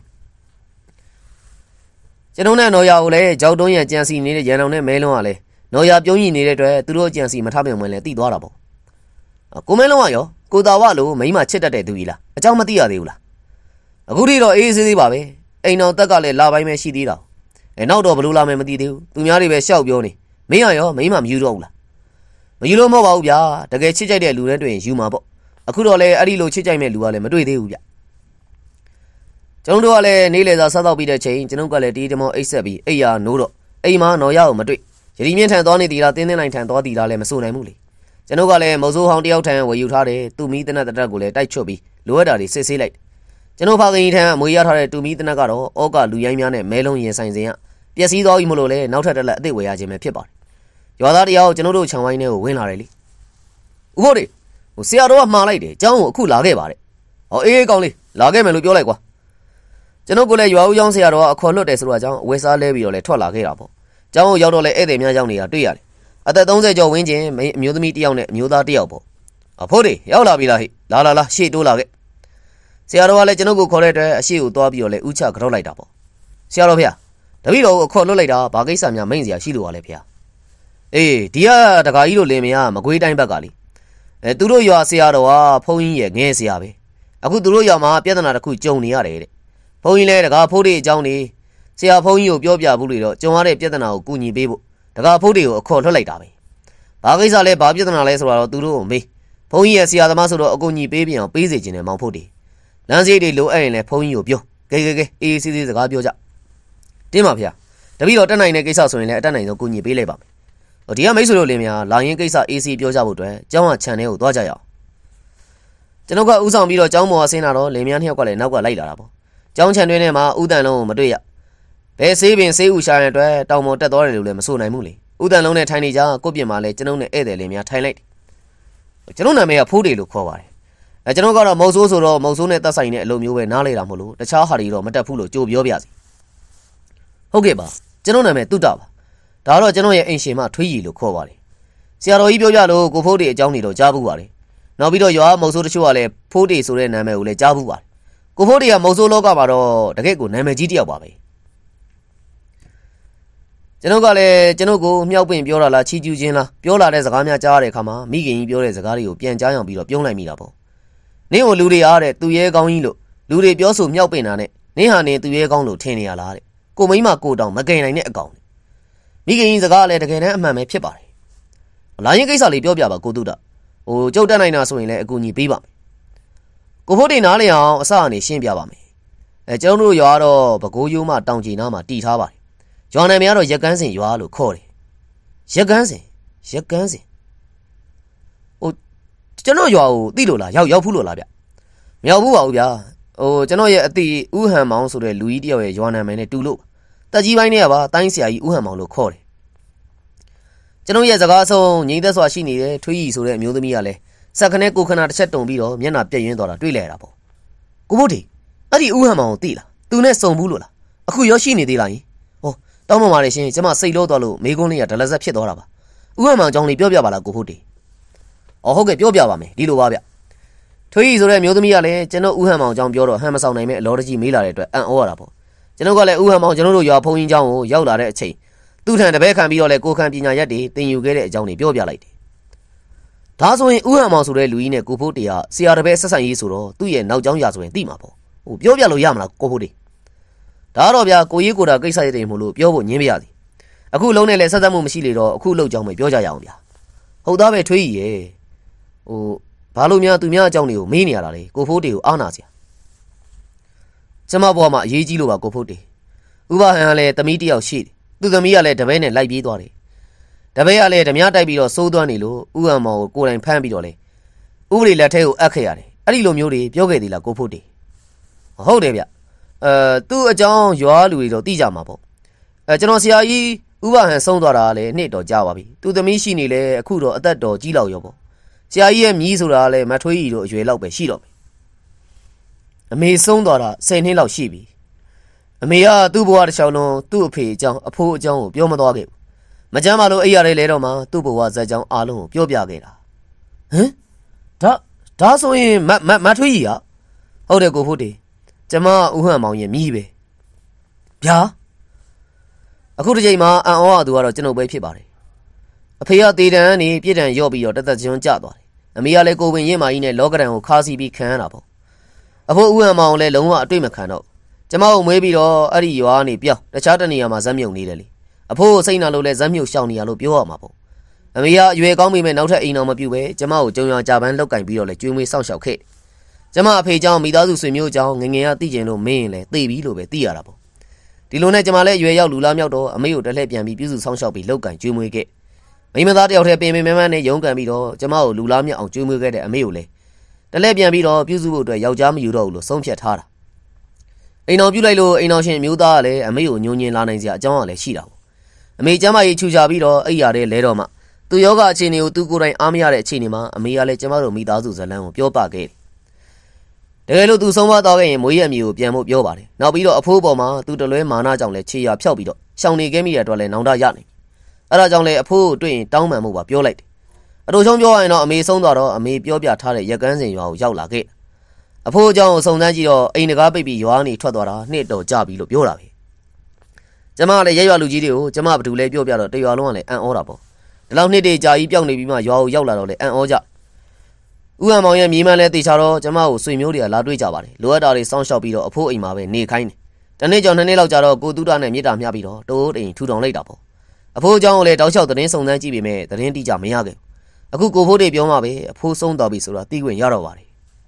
ကျွန်တော်နဲ့နော်ရကိုလည်းကြောက်တုံးရကြံစီနေတဲ့ရန်အောင်နဲ့မဲလုံးကလည်းနော်ရပြုံးရင်နေတဲ့အတွက်သူတို့ကြံစီမထားပြန်ဝင်လဲတိသွားတာပေါ့ကိုမဲလုံးကရောကိုတာဝလို့မိမချစ်တတ်တဲ့သူကြီးလားအเจ้าမသိရသေးဘူးလားအခုထိတော့အေးအေးဆေးဆေးပါပဲအိမ်တော်တက်ကလည်းလာပိုင်းပဲရှိသေးတာအဲနောက်တော့ဘလို့လာမယ်မသိသေးဘူးသူများတွေပဲရှောက်ပြောနေမင်းရောမိမမယူတော့ဘူးလားမယူလို့မဟုတ်ပါဘူးဗျာတကယ်ချစ်ကြိုက်တဲ့လူတွေတွေ့ရင်ယူမှာပေါ့အခုတော့လည်းအဲ့ဒီလိုချစ်ကြိုက်မဲ့လူကလည်းမတွေ့သေးဘူးဗျကျွန်တော်တို့ကလည်းနေလေသာစားတော့ပြီးတဲ့ချိန်ကျွန်တော်ကလည်းတီးတမောအိတ်ဆက်ပြီးအိယာနိုးတော့အိမ်မှာနော်ရအောင်မတွေ့ရည်မြင့်ထန်သွားနေတီလားတင်းတင်းလိုက်ထန်သွားတီလားလည်းမစိုးနိုင်ဘူးလေကျွန်တော်ကလည်းမုံစိုးဟောင်းတယောက်ထန်ဝယ်ယူထားတယ်သူ့မီးတနက်တရက်ကိုလည်းတိုက်ချွတ်ပြီးလိုအပ်တာတွေစစ်ဆေးလိုက်ကျွန်တော်ဖခင်ကြီးထံအမွေရထားတဲ့တူမီတနက်ကတော့ဩကလူရိုင်းများနဲ့မဲလုံးရင်ဆိုင်စဉ်ကပျက်စီးသွားပြီမလို့လဲနောက်ထပ်တစ်လက်အစ်စ်ဝယ်ရခြင်းပဲဖြစ်ပါတယ်ရွာသားတယောက်ကျွန်တော်တို့ခြံဝိုင်းထဲကိုဝင်လာတယ်လေဥဖို့တွေဟိုဆရာတော်ကမှားလိုက်တယ်အเจ้าကိုအခုလာခဲ့ပါတယ်ဟောအေးကောင်းလေးလာခဲ့မယ်လို့ပြောလိုက်ကွာကျွန်တော်ကလည်းရွာဦးကျောင်းဆရာတော်ကအခေါ်လွတ်တယ်ဆိုတော့အကြောင်းအဝဲစားလဲပြီးတော့လဲထွက်လာခဲ့တာပေါ့အကြောင်းကိုရောက်တော့လဲဧည့်သည်များရောက်နေတာတွေ့ရတယ်အသက်သုံးဆယ်ကျော်ဝန်းကျင်အမျိုးသမီးတယောက်နဲ့အမျိုးသားတယောက်ပေါ့အဖို့တွေရောက်လာပြီလားဟိလာလာလာရှေ့တိုးလာခဲ့ဆရာတော်ကလည်းကျွန်တော်ကိုခေါ်တဲ့အတွက်အရှိကိုသွားပြီးတော့လဲဥချကြောက်လိုက်တာပေါ့ဆရာတော်ဖေတပည့်တော်ကိုခေါ်လွတ်လိုက်တာဘာကိစ္စများမိန်စရာရှိလို့ပါလဲဖေအေးဒီကတကာကြီးတို့လင်မယားမကွေးတိုင်းဘက်ကလေအဲသူတို့ရွာဆရာတော်ကဖုန်းကြီးရဲ့ငဲဆရာပဲအခုသူတို့ရွာမှာပြဿနာတစ်ခုကြုံနေရတယ်တဲ့ဖုန်းကြီးလဲတကာဖိုးတွေအကြောင်းနေဆရာဖုန်းကြီးကိုပြောပြဘူးလေတော့ကြုံရတဲ့ပြဿနာကိုကူညီပေးဖို့တကာဖိုးတွေကိုအခေါ်လွတ်လိုက်တာပဲဘာကိစ္စလဲဘာပြဿနာလဲဆိုတော့သူတို့ကိုမေးဖုန်းကြီးရဲ့ဆရာသမားဆိုတော့အကူညီပေးပြန်အောင်ပေးစေခြင်းနဲ့မောင်ဖို့တွေလမ်းစရိတ်တွေလိုအပ်ရင်လည်းဖုန်းကြီးကိုပြောကဲကဲကဲအေးအေးဆေးဆေးစကားပြောကြတင်းပါဗျာတပည့်တော်တက်နိုင်တဲ့ကိစ္စဆိုရင်လည်းအတက်နိုင်ဆုံးကူညီပေးလိုက်ပါမယ်ဟိုဒီကမိတ်ဆွေတို့လင်းများလာရင်ကိစ္စအေးဆေးပြောကြဖို့အတွက်ကျောင်းကခြံထဲကိုသွားကြရအောင်ကျွန်တော်ကဥဆောင်ပြီးတော့ကျောင်းပေါ်ဆင်းလာတော့လင်းများနှစ်ယောက်ကလည်းနောက်ကလိုက်လာတာပေါ့ကျောင်းခြံတွင်းထဲမှာဥတန်လုံးကိုမတွေ့ရဘယ်ဆေးပင်ဆေးဥရှာတဲ့အတွက်တောင်ပေါ်တက်သွားတယ်လို့လည်းမဆိုနိုင်ဘူးလေဥတန်လုံးနဲ့ထိုင်နေကြကိုပြင်မှာလည်းကျွန်တော်နဲ့ဧည့်သည်လင်းများထိုင်လိုက်တယ်ကျွန်တော်နာမည်ကဖိုးတွေလို့ခေါ်ပါတယ်အဲကျွန်တော်ကတော့မုံဆိုးဆိုတော့မုံဆိုးနဲ့တက်ဆိုင်တဲ့အလုပ်မျိုးပဲနားလေတာမဟုတ်လို့တခြားဟာတွေတော့မတက်ဘူးလို့ကြိုပြောပြစီဟုတ်ကဲ့ပါကျွန်တော်နာမည်တုတ္တပါဒါတော့ကျွန်တော်ရဲ့အိမ်ရှင်မထွေးရီလို့ခေါ်ပါတယ်ဆရာတော်ကြီးပြောပြလို့ကိုဖိုးတွေအကြောင်းတွေတော့ကြားဘူးပါတယ်နောက်ပြီးတော့ရွာမုံဆိုးတချို့ကလည်းဖိုးတွေဆိုတဲ့နာမည်ကိုလည်းကြားဘူးပါတယ်ကိုဖိုးတွေကမုံဆိုးလောကမှာတော့တကယ့်ကိုနာမည်ကြီးတစ်ယောက်ပါပဲကျွန်တော်ကလည်းကျွန်တော်ကိုမြောက်ပင်ပြောတာလားချီကျူးခြင်းလားပြောလာတဲ့စကားများကြားရတဲ့အခါမှာမိခင်ကြီးပြောတဲ့စကားတွေကိုပြန်ကြားအောင်ပြီးတော့ပြုံးလိုက်မိတာပေါ့နင်းကိုလူတွေအားတဲ့သူရဲကောင်းကြီးလို့လူတွေပြောဆိုမြောက်ပင်တာနဲ့နင်းဟာနေသူရဲကောင်းလို့ထင်နေရလားတဲ့ကိုမိမကိုတောင်မကိန်နိုင်တဲ့အကောင်မိခင်ကြီးစကားလည်းတကယ်တမ်းအမှန်ပဲဖြစ်ပါတယ်လာရင်ကိစ္စလေးပြောပြပါကိုတုဒ္ဒဟိုကြုတ်တက်နိုင်တာဆိုရင်လည်းအကူအညီပေးပါမယ်ကိုဖို့တင်နားလည်အောင်အစအနေရှင်းပြပါမယ်အဲကျွန်တော်တို့ရွာတော့ဘကိုးရိုးမတောင်ချီနားမှာတည်ထားပါတယ်ရွာနာမည်ကတော့ရက်ကန်းစင်ရွာလို့ခေါ်တယ်ရက်ကန်းစင်ရက်ကန်းစင်ဟိုကျွန်တော်ရွာကိုသိလို့လားရောက်ရောက်ဖူးလို့လားဗျမရောက်ဘူးပါဘူးဗျာဟိုကျွန်တော်ရဲ့အတိဥဟန်မောင်ဆိုတဲ့လူကြီးတယောက်ရဲ့ရွာနာမည်နဲ့တူလို့တက်ကြီးပိုင်းနဲ့ကပါတိုင်းဆရာကြီးဥဟန်မောင်လို့ခေါ်တယ်ကျွန်တော်ရဲ့စကားဆုံးငြိမ်သက်စွာရှိနေတဲ့ထွေးကြီးဆိုတဲ့အမျိုးသမီးကလည်းစက်ခနဲ့ကိုခနာတစ်ချက်တုံပြီးတော့မျက်နှာပြက်ရင်းသွားတာတွေ့လဲရတာပေါ့ကိုဖို့ဒီအဲ့ဒီဥဟန်မောင်ကိုသိလားသူနဲ့စုံဘူးလို့လားအခုရောရှိနေသေးလားယင်ဟောတောင်းပန်ပါလေရှင်ကျမစိတ်လို့သွားလို့မေကုန်းလေးကဒလဆက်ဖြစ်သွားတာပါဥဟန်မောင်ကြောင့်လေးပြောပြပါလားကိုဖို့ဒီအော်ဟုတ်ကဲ့ပြောပြပါမယ်ဒီလိုပါဗျထွေးကြီးဆိုတဲ့မျိုးသမီးကလည်းကျွန်တော်ဥဟန်မောင်ကြောင့်ပြောတော့ဟန်မဆောင်နိုင်မဲ့အလောတကြီးမေးလာတဲ့အတွက်အံ့ဩရတာပေါ့ကျွန်တော်ကလည်းဥဟန်မောင်ကျွန်တော်တို့ရွာဖုန်းကြီးเจ้าကိုရောက်လာတဲ့အချိန်သူ့ထံတပည့်ခံပြီးတော့လည်းကိုခံပညာရက်တွေတင်ယူခဲ့တဲ့အကြောင်းတွေပြောပြလိုက်တယ်ဒါဆိုရင်ဥဟန်မောင်ဆိုတဲ့လူကြီးနဲ့ကိုဖိုးတေကဆရာတပည့်ဆက်ဆံရေးဆိုတော့သူ့ရဲ့နောက်ကျောင်းရာဆိုရင်သိမှာပေါ့ဟိုပြောပြလို့ရမလားကိုဖိုးတေဒါတော့ဗျာကိုကြီးကိုတာကိစ္စရတဲ့မို့လို့ပြောဖို့ညင်းပြရစီအခုလုံးနဲ့လည်းဆက်သက်မှုမရှိလေတော့အခုလောက်ကြောင်းပဲပြောကြရအောင်ဗျာဟုတ်သားပဲထွေးကြီးရဲ့ဟိုဘာလို့များသူများအကြောင်းတွေကိုမေးနေရတာလေကိုဖိုးတေကိုအားနာစရာကျမဘွားမှာအရေးကြီးလို့ပါကိုဖိုးတေဥပဟန်ကလည်းသမီးတယောက်ရှိတယ်သူသမီးကလည်းတပည့်နဲ့လိုက်ပြေးသွားတယ်တပည့်ကလည်းဓမြတိုက်ပြီးတော့စိုးသွမ်းနေလို့ဥဟန်မောင်ကိုကိုယ်တိုင်ဖမ်းပြီးတော့လေဥပဒေလက်ထဲကိုအပ်ခဲ့ရတယ်အဲ့ဒီလိုမျိုးတွေပြောခဲ့သေးလားကိုဖို့တေဟုတ်တယ်ဗျအဲသူ့အကြောင်းရွာလူတွေတော့သိကြမှာပေါ့အဲကျွန်တော်ဆရာကြီးဥပဟန်ဆုံးသွားတာလည်းနှစ်တော်ကြာပါပြီသူသမီးရှိနေလေအခုတော့အသက်တော်ကြီးလောက်ရောပေါ့ဆရာကြီးရဲ့မြီးဆိုတာလည်းမထွေးကြီးတို့အရွယ်လောက်ပဲရှိတော့မယ်အမေဆုံးသွားတာဆယ်နှစ်လောက်ရှိပြီအမေကသူ့ဘဝတစ်လျှောက်လုံးသူ့အဖေအကြောင်းအဖိုးအကြောင်းကိုပြောမသွားခဲ့ဘူးမကြမ်းပါလို့အိပ်ရတယ်လဲတော့မှသူ့ဘဝဇက်ကြောင်းအားလုံးကိုပြောပြခဲ့တာဟမ်ဒါဒါဆိုရင်မမမထွေးကြီးကဟုတ်တယ်ကိုဖို့တေကျမဥဟန်မောင်ရဲ့မြီးပဲဗျာအခုတစ်ချိန်မှာအံ့ဩရသူကတော့ကျွန်ုပ်ပဲဖြစ်ပါတယ်အဖေကတေတန်းနေပြည့်တန်ရော့ပြီးတော့တသက်ကျွန်းကျသွားတယ်အမေကလည်းကိုပင်ရင်မာကြီးနဲ့လောကရန်ကိုခါစီပြီးခံရတာပေါ့အဖိုးဥဟန်မောင်လည်းလုံးဝအတွေ့မခံတော့ကျမကိုမွေးပြီးတော့အဲ့ဒီရွာနေပြောင်းတခြားတနေရာမှာဇက်မြုပ်နေတယ်လေအဖိုးစိတ်နာလို့လဲဇက်မြုပ်ရှောင်နေရလို့ပြောရမှာပေါ့အမေကအရွယ်ကောင်းပြီမဲ့နောက်ထပ်အိမ်တော်မပြုတ်ပဲကျမကိုကြုံရကြပန်းလောက်ကင်ပြီးတော့လဲကျွေးမွေးစောင့်ရှောက်ခဲ့ကျမအဖေကြောင့်မိသားစုဆွေမျိုးကြောင့်ငငယ်ကသိကျင်လို့မင်းရင်လဲသိပြီလို့ပဲသိရတာပေါ့ဒီလိုနဲ့ကျမလည်းအရွယ်ရောက်လူလားမြောက်တော့အမေကိုတစ်လှည့်ပြန်ပြီးပြုစုစောင့်ရှောက်ပြီးလောက်ကင်ကျွေးမွေးခဲ့မိမသားတယောက်တည်းပင်ပင်မမနဲ့ရုန်းကန်ပြီးတော့ကျမကိုလူလားမြောက်အောင်ကျွေးမွေးခဲ့တဲ့အမေကိုလဲတစ်လှည့်ပြန်ပြီးတော့ပြုစုဖို့အတွက်ယောက်ျားမယူတော့ဘူးလို့ဆုံးဖြတ်ထားတာအိမ်တော်ပြုတ်လိုက်လို့အိမ်တော်ရှင်မျိုးသားကလည်းအမေကိုညှိုးညင်လာနိုင်စရာအကြောင်းကလည်းရှိတာပေါ့အမေကျမကြီးချူချပြီးတော့အိပ်ရတဲ့လဲတော့မှသူယောဂအခြေအနေကိုသူကိုယ်တိုင်အားမရတဲ့အခြေအနေမှာအမေကလည်းကျမတို့မိသားစုဇလန်းကိုပြောပခဲ့တယ်တကယ်လို့သူဆုံးမသွားခဲ့ရင်မွေးရမြေကိုပြန်ဖို့ပြောပါတယ်နောက်ပြီးတော့အဖိုးပေါ်မှာသူတလွဲမာနကြောင့်လည်းခြေရာဖြောက်ပြီးတော့ရှောင်နေခဲ့မိတဲ့အတွက်လည်းနောင်တရနေအဲ့ဒါကြောင့်လည်းအဖိုးကိုတွေ့ရင်တောင်းပန်မှုပါပြောလိုက်တယ်အတူချုံပြောရရင်တော့အမေဆုံးသွားတော့အမေပြောပြထားတဲ့ရက်ကန်းစင်ရွာကိုရောက်လာခဲ့အဖိုးအကြောင်းကိုစုံစမ်းကြည့်တော့အိမ်တကားပိတ်ပြီးရွာနေထွက်သွားတာနှစ်တော်ကြပြီလို့ပြောတာပဲကျမကလည်းရရွာလူကြီးတွေကိုကျမဘသူလဲပြောပြတော့တရွာလုံးကလည်းအံ့ဩတာပေါ့ဒီလောက်နှစ်တည်းကြာကြီးပြောင်းနေပြီးမှရွာကိုရောက်လာတော့လည်းအံ့ဩကြဥဟန်မောင်ရဲ့မြေမှန်လဲတေချာတော့ကျမကိုဆွေမျိုးတွေကလာတွေ့ကြပါတယ်လိုအပ်တာတွေစောင့်ရှောက်ပြီးတော့အဖိုးအိမ်မှာပဲနေခိုင်းတယ်တနေ့ကြောင်နှစ်နေ့လောက်ကြာတော့ကိုတူတာနဲ့မြေတာမျှပြီးတော့တိုးတိမ်ထူထောင်လိုက်တာပေါ့အဖိုးအကြောင်းကိုလည်းတောက်လျှောက်သတင်းစုံစမ်းကြည့်ပေမဲ့သတင်းတိကျမရခဲ့ဘူးအခုကိုဖိုးတွေပြောမှပဲအဖိုးဆုံးသွားပြီဆိုတာသိခွင့်ရတော့ပါတယ်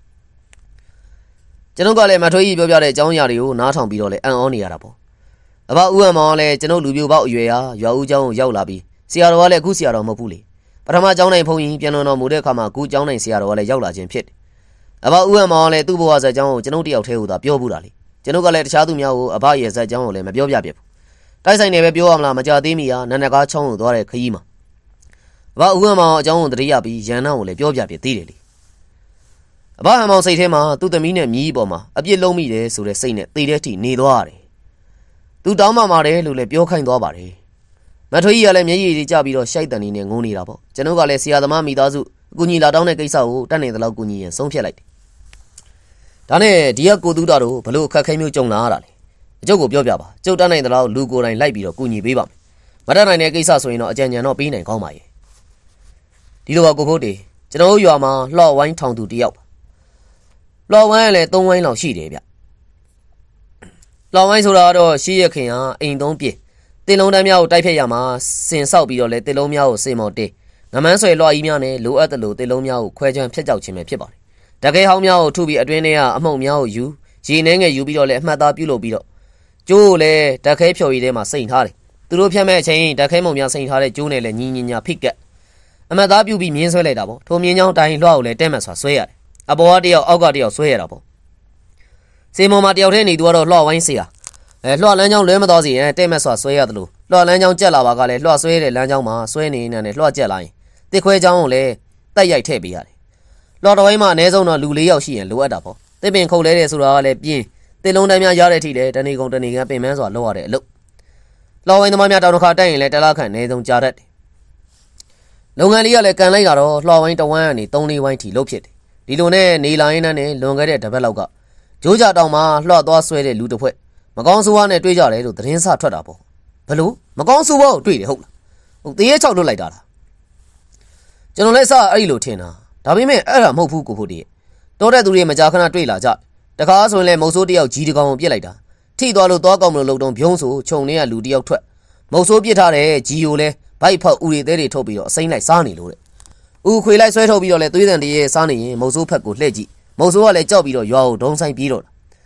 ကျွန်တော်ကလည်းမထွေးကြီးပြောပြတဲ့အကြောင်းအရာတွေကိုနားထောင်ပြီးတော့လည်းအံ့ဩနေရတာပေါ့အဘဥဟန်မောင်ကလည်းကျွန်တော်လူပြိုပေါက်အရွယ်ရာရွာဦးเจ้าကိုရောက်လာပြီးဆရာတော်ကလည်းအခုဆရာတော်မဟုတ်ဘူးလေပထမကျောင်းနိုင်ဖုန်ကြီးပြန်တော်တော်မူတဲ့အခါမှာအခုကျောင်းနိုင်ဆရာတော်ကလည်းရောက်လာခြင်းဖြစ်တယ်အဘဥဟန်မောင်ကလည်းသူ့ဘဝဇက်เจ้าကိုကျွန်တော်တယောက်တည်းဟိုသာပြောဘူးတာလေကျွန်တော်ကလည်းတခြားသူများကိုအဘရဲ့ဇက်เจ้าကိုလည်းမပြောပြပြဘူးတိုက်ဆိုင်နေပဲပြောရမလားမကြသေးမီဟာနန္ဒကားချောင်းကိုသွားတဲ့ခရီးမှာအဘဥဟန်မောင်အကြောင်းကိုတတိယပြီးရန်နာကိုလည်းပြောပြပြသေးတယ်လေအဘဟန်မောင်စိတ်ထဲမှာသူ့သမီးနဲ့မြီးပေါ်မှာအပြစ်လုံးမိတယ်ဆိုတဲ့စိတ်နဲ့သေတဲ့အထိနေသွားရတယ်သူတောင်းမှမာတယ်လို့လည်းပြောခိုင်းသွားပါတယ်မထွေးကြီးကလည်းမျက်ရည်တွေကျပြီးတော့ရှိုက်တန်နေနဲ့ငုံနေတာပေါ့ကျွန်တော်ကလည်းဆရာသမားမိသားစုအကူကြီးလာတောင်းတဲ့ကိစ္စကိုတတ်နိုင်သလောက်ကူညီရင်ဆုံးဖြတ်လိုက်တယ်ဒါနဲ့ဒီကကိုတူတာတို့ဘလို့အခက်ခဲမျိုးကြုံလာရတာလေအကျုပ်ကိုပြောပြပါကျုပ်တတ်နိုင်သလောက်လူကိုယ်တိုင်လိုက်ပြီးတော့ကူညီပေးပါမယ်မတတ်နိုင်တဲ့ကိစ္စဆိုရင်တော့အကြံဉာဏ်တော့ပေးနိုင်ကောင်းပါရဲ့ဒီလိုပါကိုဖိုးတေကျွန်တော်တို့ရွာမှာလှော့ဝိုင်းထောင်သူတယောက်လှော့ဝိုင်းကလည်းသုံးဝိုင်းလောက်ရှိတယ်ဗျလှော့ဝိုင်းဆိုတာကတော့ရှိရခင်ဟာအိမ်သုံးပြည့်တင်လုံးတန်းများကိုတိုက်ဖျက်ရမှာစင်ဆောက်ပြီးတော့လေတင်လုံးများကိုစေမော်တေးငမန်းဆွဲလွှာကြီးများနဲ့လိုအပ်တဲ့လိုတင်လုံးများကိုခွဲချမ်းဖျက်ကြောက်ခြင်းပဲဖြစ်ပါတယ်တကယ်ဟောင်းများကိုထုပြီးအတွင်းထဲကအမှုန့်များကိုယူရေနှဲငယ်ယူပြီးတော့လေအမှတ်သားပြုလုပ်ပြီးတော့ကျိုးကိုလည်းတခဲဖြော်ရည်ထဲမှာစိန်ထားတယ်သူတို့ဖြတ်မဲ့အချိန်တခဲမုံများစိန်ထားတဲ့ကျိုးနဲ့လည်းညီညီညာဖိကက်အမှတ်သားပြုပြီးမြင်းဆွဲလိုက်တာပေါ့ထိုမြင်းချောင်းတိုင်းလွှာကိုလည်းတဲမှတ်စွာဆွဲရတယ်အပေါ်ကတယောက်အောက်ကတယောက်ဆွဲရတာပေါ့စေမော်မှာတယောက်တည်းနေသူကတော့လှော့ဝိုင်းစေတာအဲလှော့လမ်းကြောင်းလွဲမသွားစီရင်တဲ့မဲ့စွာဆွဲရတယ်လို့လှော့လမ်းကြောင်းကြက်လာပါကလည်းလှော့ဆွဲတဲ့လမ်းကြောင်းမှာဆွဲနေနေနဲ့လှော့ကြက်လာရင်တစ်ခွဲကြောင်းကိုလည်းတက်ရိုက်ထည့်ပေးရတယ်လှော့တော်ဝိုင်းမှာအနည်းဆုံးတော့လူလေးယောက်ရှိရင်လိုအပ်တာပေါ့တစ်ပင်ခုတ်လဲတယ်ဆိုတာကလည်းပြင်းတစ်လုံးတိုင်းများရတဲ့အထိလည်းတဏီကုံတဏီကပင်မန်းစွာလောက်ရတဲ့အလုပ်လှော့ဝိုင်းသမားများတောင်တစ်ခါတိုက်ရင်လည်းတလားခန့်အနည်းဆုံးကြားတတ်တယ်လုပ်ငန်းလေးကလည်းကန်လိုက်တာတော့လှော့ဝိုင်းတဝမ်းကနေသုံးလေးဝိုင်းထိလုတ်ဖြစ်တယ်ဒီလိုနဲ့နေလာရင်းနဲ့လွန်ခဲ့တဲ့တပတ်လောက်ကဂျိုးကြတောင်မှာလှော့သွားဆွဲတဲ့လူတစ်ဖွဲ့မကောင်းဆိုးဝါးနဲ့တွေ့ကြတယ်လို့သတင်းစထွက်တာပေါ့ဘလို့မကောင်းဆိုးဝါးကိုတွေ့တယ်ဟုတ်လားဟုတ်တရေချောက်လွတ်လိုက်တာလားကျွန်တော်လည်းစအဲ့ဒီလိုထင်တာဒါပေမဲ့အဲ့ဒါမဟုတ်ဘူးကိုဖို့တည်းတောတဲ့သူတွေမကြာခဏတွေ့လာကြတခါဆိုရင်လည်းမုတ်ဆိုးတယောက်ကြီးတကောင်ကိုပြစ်လိုက်တာထိသွားလို့သွားကောင်းမလို့လုံတုံဘုံဆိုခြုံနေရလူတယောက်ထွက်မုတ်ဆိုးပြစ်ထားတဲ့ကြီးကိုလည်းဘိုက်ဖောက်ဦးရီသေးတွေထုတ်ပြီးတော့အစိမ့်လိုက်စားနေလို့တဲ့ဦးခွေလိုက်ဆွဲထုတ်ပြီးတော့လည်းသွေးတန်တရေစားနေရင်မုတ်ဆိုးဖက်ကိုလှည့်ကြည့်မုတ်ဆိုးကလည်းကြောက်ပြီးတော့ရွာကိုဒုံဆိုင်ပြေးတော့တာ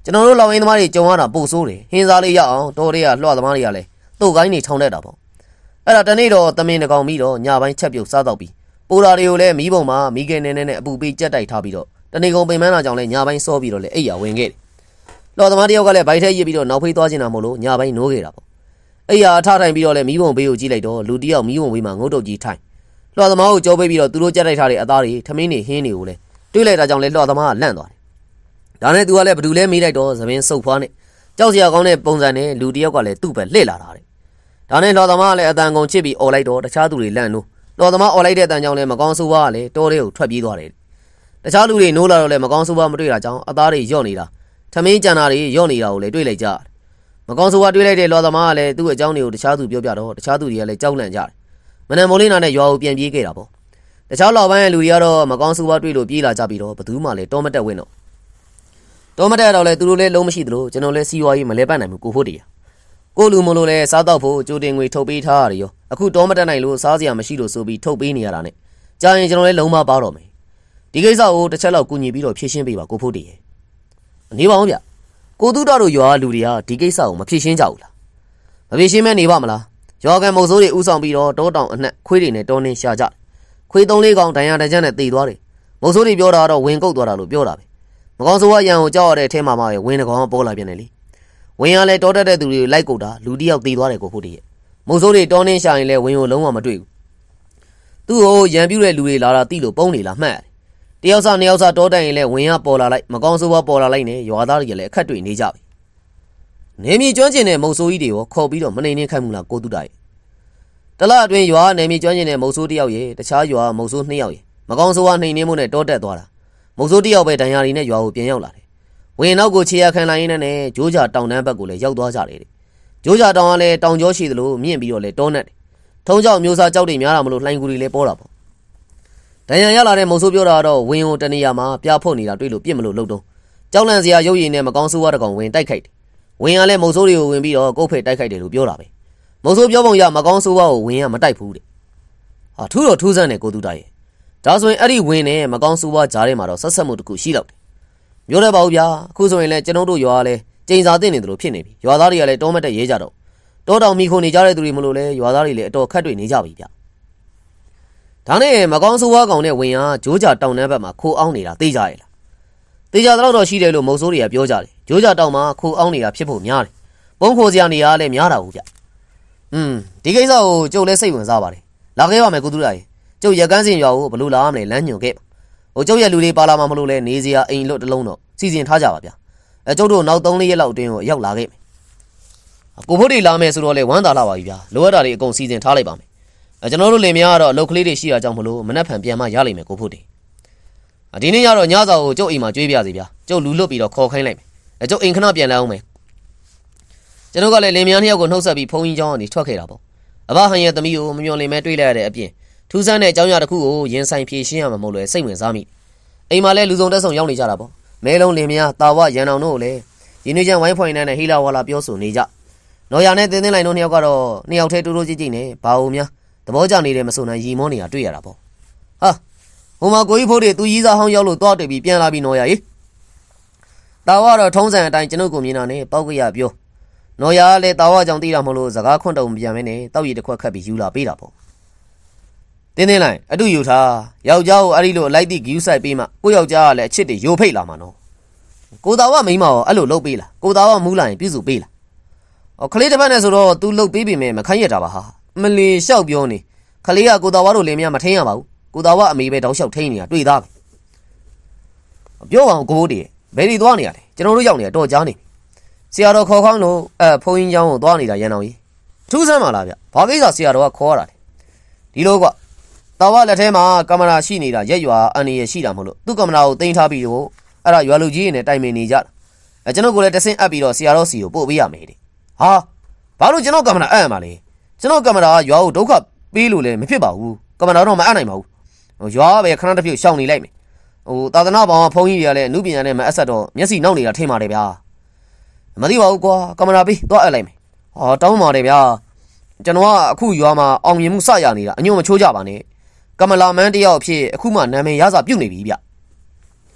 ကျွန်တော်တို့လောင်ရင်းသမားတွေကြုံရတာပို့ဆိုးတယ်ဟင်းစားလေးရအောင်တော်တွေကလွှတ်သမားတွေကလည်းတုတ်ကိုင်းနေထောင်တတ်တာပေါ့အဲ့ဒါတနေ့တော့သမင်တကောင်ပြီးတော့ညပိုင်းချက်ပြုတ်စားတော့ပြီးပိုတာတွေကိုလည်းမီးပုံမှာမီးကဲနေနေနဲ့အပူပေးကြက်တိုက်ထားပြီးတော့တနေ့ကုန်ပင်မန်းလာကြောင်လဲညပိုင်းစောပြီးတော့လဲအိယာဝင်ခဲ့တယ်လော်သမားတယောက်ကလည်းဗိုက်ထဲရစ်ပြီးတော့နောက်ဖေးသွားချင်တာမို့လို့ညပိုင်းနိုးခဲ့တာပေါ့အိယာထထိုင်ပြီးတော့လဲမီးပုံဘေးကိုကြည့်လိုက်တော့လူတယောက်မီးပုံဘေးမှာငုတ်တုတ်ကြီးထိုင်လော်သမားကိုကြောပေးပြီးတော့သူတို့ကြက်တိုက်ထားတဲ့အသားတွေထမင်းတွေဟင်းတွေကိုလဲတွေးလိုက်တာကြောင့်လဲလော်သမားကလန့်သွားတယ်ဒါနဲ့သူကလည်းဘသူလဲမေးလိုက်တော့သပင်းစုပ်ဖွားနဲ့ကြောက်စရာကောင်းတဲ့ပုံစံနဲ့လူတယောက်ကလည်းသူ့ပဲလှည့်လာတာတဲ့ဒါနဲ့လော်သမားကလည်းအတန်ကုန်ချစ်ပြီးអော်လိုက်တော့တခြားသူတွေလန့်လို့လော်သမားអော်လိုက်တဲ့အတန်ကြောင့်လဲမကောင်းဆိုးပါကလည်းတောထဲကိုထွက်ပြေးသွားတယ်တခြားလူတွေနိုးလာတော့လဲမကောင်းဆိုးပါမတွေ့တာကြောင့်အသားတွေညော့နေတာထမင်းကြံတာတွေညော့နေတာကိုလည်းတွေ့လိုက်ကြတယ်မကောင်းဆိုးပါတွေ့လိုက်တဲ့လော်သမားကလည်းသူ့အကြောင်းတွေကိုတခြားသူပြောပြတော့တခြားသူတွေကလည်းကြောက်လန့်ကြတယ်မနက်မိုးလင်းနာနဲ့ရွာကိုပြန်ပြေးခဲ့တာပေါ့တခြားလောက်ပိုင်းရဲ့လူတွေကတော့မကောင်းဆိုးပါတွေ့လို့ပြေးလာကြပြီးတော့ဘသူမှလည်းတောမတက်ဝင်းတော့တောမတက်တော့လဲသူတို့လည်းလုံးမရှိသလိုကျွန်တော်လည်းစီးပွားရေးမလဲပတ်နိုင်ဘူးကိုဖို့တည်းကိုလူမလို့လဲစားတော့ဖို့ကြိုတင်ငွေထုတ်ပေးထားရတယ်ရောအခုတောမတက်နိုင်လို့စားစရာမရှိလို့ဆိုပြီးထုတ်ပေးနေရတာနဲ့ကြာရင်ကျွန်တော်လည်းလုံးမပါတော့မယ်ဒီကိစ္စကိုတစ်ချက်လောက်ကူညီပြီးတော့ဖြည့်ရှင်းပေးပါကိုဖို့တည်းနေပါအောင်ဗျကိုတူတော်တို့ရွာလူတွေကဒီကိစ္စကိုမဖြည့်ရှင်းကြဘူးလားမဖြည့်ရှင်းမဲနေပါမလားရွာကန်မုံစိုးတွေဥဆောင်ပြီးတော့တောတောင်အနှက်ခွေးတွေနဲ့တောင်းနှင်းရှာကြခွေးသုံးလေးကောင်ဒဏ်ရာတကြမ်းနဲ့တေသွားတယ်မုံစိုးတွေပြောတာတော့ဝင်ကုတ်သွားတာလို့ပြောတာပဲမကောင်းဆိုးဝါရံကိုကြောက်ရတဲ့အထဲမှာမှဝင်တကောင်ပေါ်လာပြန်တယ်လေဝင်ရလဲတောတက်တဲ့သူတွေလိုက်ကုတ်တာလူတယောက်တေသွားတယ်ကိုဖို့တည်းမုံစိုးတွေတောင်းနှင်းရှာရင်လဲဝင်ကိုလုံးဝမတွေ့ဘူးသူ့ကိုရံပြူတဲ့လူတွေလာတာတိလို့ပုံနေလားမှတ်တယ်တယောက်စားနှစ်ယောက်စားတောတိုင်ရင်လဲဝင်ရပေါ်လာလိုက်မကောင်းဆိုးဝါပေါ်လာလိုက်နဲ့ရွာသားတွေကလည်းအခက်တွေ့နေကြပြီနေမြေကျွမ်းကျင်တဲ့မုံဆိုးကြီးတွေရောခေါ်ပြီးတော့မနေနေခိုင်းမှုလားကိုတူတာရဲ့တလအတွင်းရွာနေမြေကျွမ်းကျင်တဲ့မုံဆိုးတယောက်ရဲ့တခြားရွာမုံဆိုးနှစ်ယောက်ရဲ့မကောင်းဆိုးဝါနှိမ်နေမှုနဲ့တောတက်သွားတာမုံဆိုးတယောက်ပဲဒဏ်ရာတွေနဲ့ရွာကိုပြန်ရောက်လာတယ်ဝင်နောက်ကိုခြေရခံလိုက်ရင်းနဲ့ဂျိုးကြတောင်တန်းဘက်ကိုလည်းရောက်သွားကြတယ်ဂျိုးကြတောင်ကလည်းတောင်ကျောရှိသလိုမြင့်ပြီးတော့လည်းတောနက်တယ်ထုံးကြောက်မျိုးစားကြောက်တွေများတာမလို့လှိုင်းကူတွေလည်းပေါ်တာပေါ့ဒဏ်ရာရလာတဲ့မုံဆိုးပြောတာတော့ဝင်ကိုတနေရာမှာပြဖုတ်နေတာတွေ့လို့ပြစ်မလို့လှုပ်တော့ကြောက်လန့်စရာရုပ်ရည်နဲ့မကောင်းဆိုးဝါးတကောင်ဝင်တိုက်ခိုက်တယ်ဝင်ကလည်းမုံဆိုးတွေကိုဝင်ပြီးတော့ကုတ်ဖိတ်တိုက်ခိုက်တယ်လို့ပြောတာပဲမုံဆိုးပြောပုံရမကောင်းဆိုးဝါးကိုဝင်ကမတိုက်ဘူးတဲ့ဟာထူးတော့ထူးဆန်းတယ်ကိုတူတာရဲ့ဒါဆိုရင်အဲ့ဒီဝင်နဲ့မကောင်းဆိုးဝါးကြားထဲမှာတော့ဆက်ဆက်မှုတစ်ခုရှိတော့တယ်မျိုးလည်းပါဘူးဗျာအခုဆိုရင်လည်းကျွန်တော်တို့ရွာလည်းကျိန်စာတင်နေတယ်လို့ဖြစ်နေပြီရွာသားတွေကလည်းတောမတက်ရဲကြတော့တောတောင်မိခုန်နေကြတဲ့သူတွေမလို့လဲရွာသားတွေလည်းအတော်ခက်တွေ့နေကြပြီဗျဒါနဲ့မကောင်းဆိုးဝါးကောင်နဲ့ဝင်ဟာဂျိုးကြတောင်တန်းဘက်မှာခိုးအောင်နေတာသိကြရဲ့လားသိကြတော့တော့ရှိတယ်လို့မုံဆိုးတွေကပြောကြတယ်ဂျိုးကြတောင်မှာခိုးအောင်နေတာဖြစ်ဖို့များတယ်ပုံခိုစရာနေရာလည်းများတာဘူးဗျอืมဒီကိစ္စကိုကျုပ်လည်းစိတ်ဝင်စားပါတယ်လာခဲ့ပါမယ်ကိုသူရရဲ့ကျုပ်ရကန်းစင်ရွာကိုဘလို့လာမလဲလမ်းညွန်ခဲ့ပါဟိုကျုပ်ရဲ့လူတွေပါလာမှာမလို့လဲနေစရာအိမ်လွတ်တလုံးတော့စီစဉ်ထားကြပါဗျာအဲကျုပ်တို့နောက်သုံးလေးရက်လောက်အတွင်းကိုရောက်လာခဲ့မယ်ကိုဖို့တွေလာမယ်ဆိုတော့လေဝမ်းသာလာပါပြီဗျာလိုအပ်တာတွေအကုန်စီစဉ်ထားလိုက်ပါမယ်အဲကျွန်တော်တို့လင်မယားကတော့အလုပ်ကလေးတွေရှိတာကြောင့်မလို့မနှက်ဖန်ပြန်မရလိမ့်မယ်ကိုဖို့တွေဒီနေ့ညတော့ညစာကိုကျုပ်အိမ်မှာကျွေးပြစီဗျာကျုပ်လူလွတ်ပြီးတော့ခေါ်ခိုင်းလိုက်မယ်အဲကျုပ်အိမ်ခဏပြန်လာအောင်မယ်ကျွန်တော်ကလည်းလင်မယားနှစ်ယောက်ကိုနှုတ်ဆက်ပြီးဖုန်းကြီးเจ้าကနေထွက်ခဲ့တာပေါ့အဘဟန်ရဲ့သမီးကိုမမျှော်လင့်မဲတွေ့လိုက်ရတဲ့အပြင်ထူးဆန်းတဲ့အကြောင်းအရာတစ်ခုကိုရင်ဆိုင်ဖြေရှင်းရမှာမဟုတ်လဲစိတ်ဝင်စားမိအိမ်မှာလည်းလူစုံတက်ဆုံရောက်နေကြတာပေါ့မဲလုံးလင်မယားတာဝရန်အောင်တို့ကိုလည်းရင်းနှီးချမ်းဝိုင်းဖွင့်နေတဲ့ဟီလာဝါလာပြောဆိုနေကြနော်ရနဲ့တင်းတင်းလိုက်တို့နှစ်ယောက်ကတော့နှစ်ယောက်တည်းတူတူကြည့်ကြည့်နေဘာလို့များသဘောကျနေတယ်မဆိုနိုင်ရီမောနေတာတွေ့ရတာပေါ့ဟာဟိုမှာကိုကြီးဖိုးတွေသူကြီးစားဟောင်းရောက်လို့တော့တွေ့ပြီးပြန်လာပြီးနော်ရရေတာဝကတော့ထုံးစံအတိုင်းကျွန်ုပ်ကိုမြင်တာနဲ့ပောက်ကရပြောနော်ရကလည်းတာဝကြောင့်သိတာမလို့စကားခွန့်တုံပြန်မင်းနဲ့တောက်ရည်တစ်ခွက်ခတ်ပြီးယူလာပေးတာပေါ့တင်းတင်းလိုက်အတူယူထားယောက်ျားကိုအဲ့ဒီလိုလိုက်သည့်ဂယူးဆိုင်ပေးမှကိုယောက်ျားကလည်းအချစ်တွေယိုဖိတ်လာမှာနော်ကိုတာဝမိန်းမရောအဲ့လိုလုပ်ပေးလားကိုတာဝမူးလာရင်ပြုစုပေးလားအော်ခလေးတစ်ဖက်နဲ့ဆိုတော့ तू လုပ်ပေးပြီမယ်မခိုင်းရတာပါဟာမလီလျှောက်ပြောနေခလေးကကိုတာဝတို့လင်းမမထိန်ရပါဘူးကိုတာဝအမေပဲတောက်လျှောက်ထိန်နေတာတွေ့သားပဲပြောပါအောင်ကိုဘိုးတည်းဘယ်ဒီသွားနေရလဲကျွန်တော်တို့ရောက်နေတော့ကြားနေဆရာတော်ခေါ်ခေါင်းလို့အဲဖုန်းကြီးเจ้าကိုသွားနေတာရန်တော်ကြီးထူးဆန်းပါလားဗျဘာကိစ္စဆရာတော်ကခေါ်ရတာလဲဒီလိုကွတာဝလက်ထဲမှာကင်မရာရှိနေတာရက်ရွာအန်ရီရရှိတာမဟုတ်လို့သူ့ကင်မရာကိုတင်ထားပြီးတော့အဲ့ဒါရွာလူကြီးတွေနဲ့တိုင်ပင်နေကြတာအဲကျွန်တော်ကလည်းတဆင့်အပ်ပြီးတော့ဆရာတော်စီကိုပို့ပေးရမယ်တဲ့ဟာဘာလို့ကျွန်တော်ကင်မရာအပ်ရမှာလဲကျွန်တော်ကင်မရာကရွာကိုဒုက္ခပေးလို့လည်းမဖြစ်ပါဘူးကင်မရာတော့မအပ်နိုင်ပါဘူးဟိုရွာပဲခဏတစ်ဖြုတ်ရှောင်နေလိုက်မယ်ဟိုသာသနာပေါင်းကဖုန်းကြီးတွေကလည်းအမှုပညာနဲ့မအပ်ဆက်တော့မျက်စိနောက်နေတာထင်ပါတယ်ဗျာမသိပါဘူးကွာကင်မရာပေးသွားအပ်လိုက်မယ်ဟောတောင်းပါတယ်ဗျာကျွန်တော်ကအခုရွာမှာအောင်မြင်မှုစရနေတာအညွန့်မချိုးကြပါနဲ့ကမလာမန်းတယောက်အဖြစ်အခုမှနာမည်ရစာပြုတ်နေပြီဗျ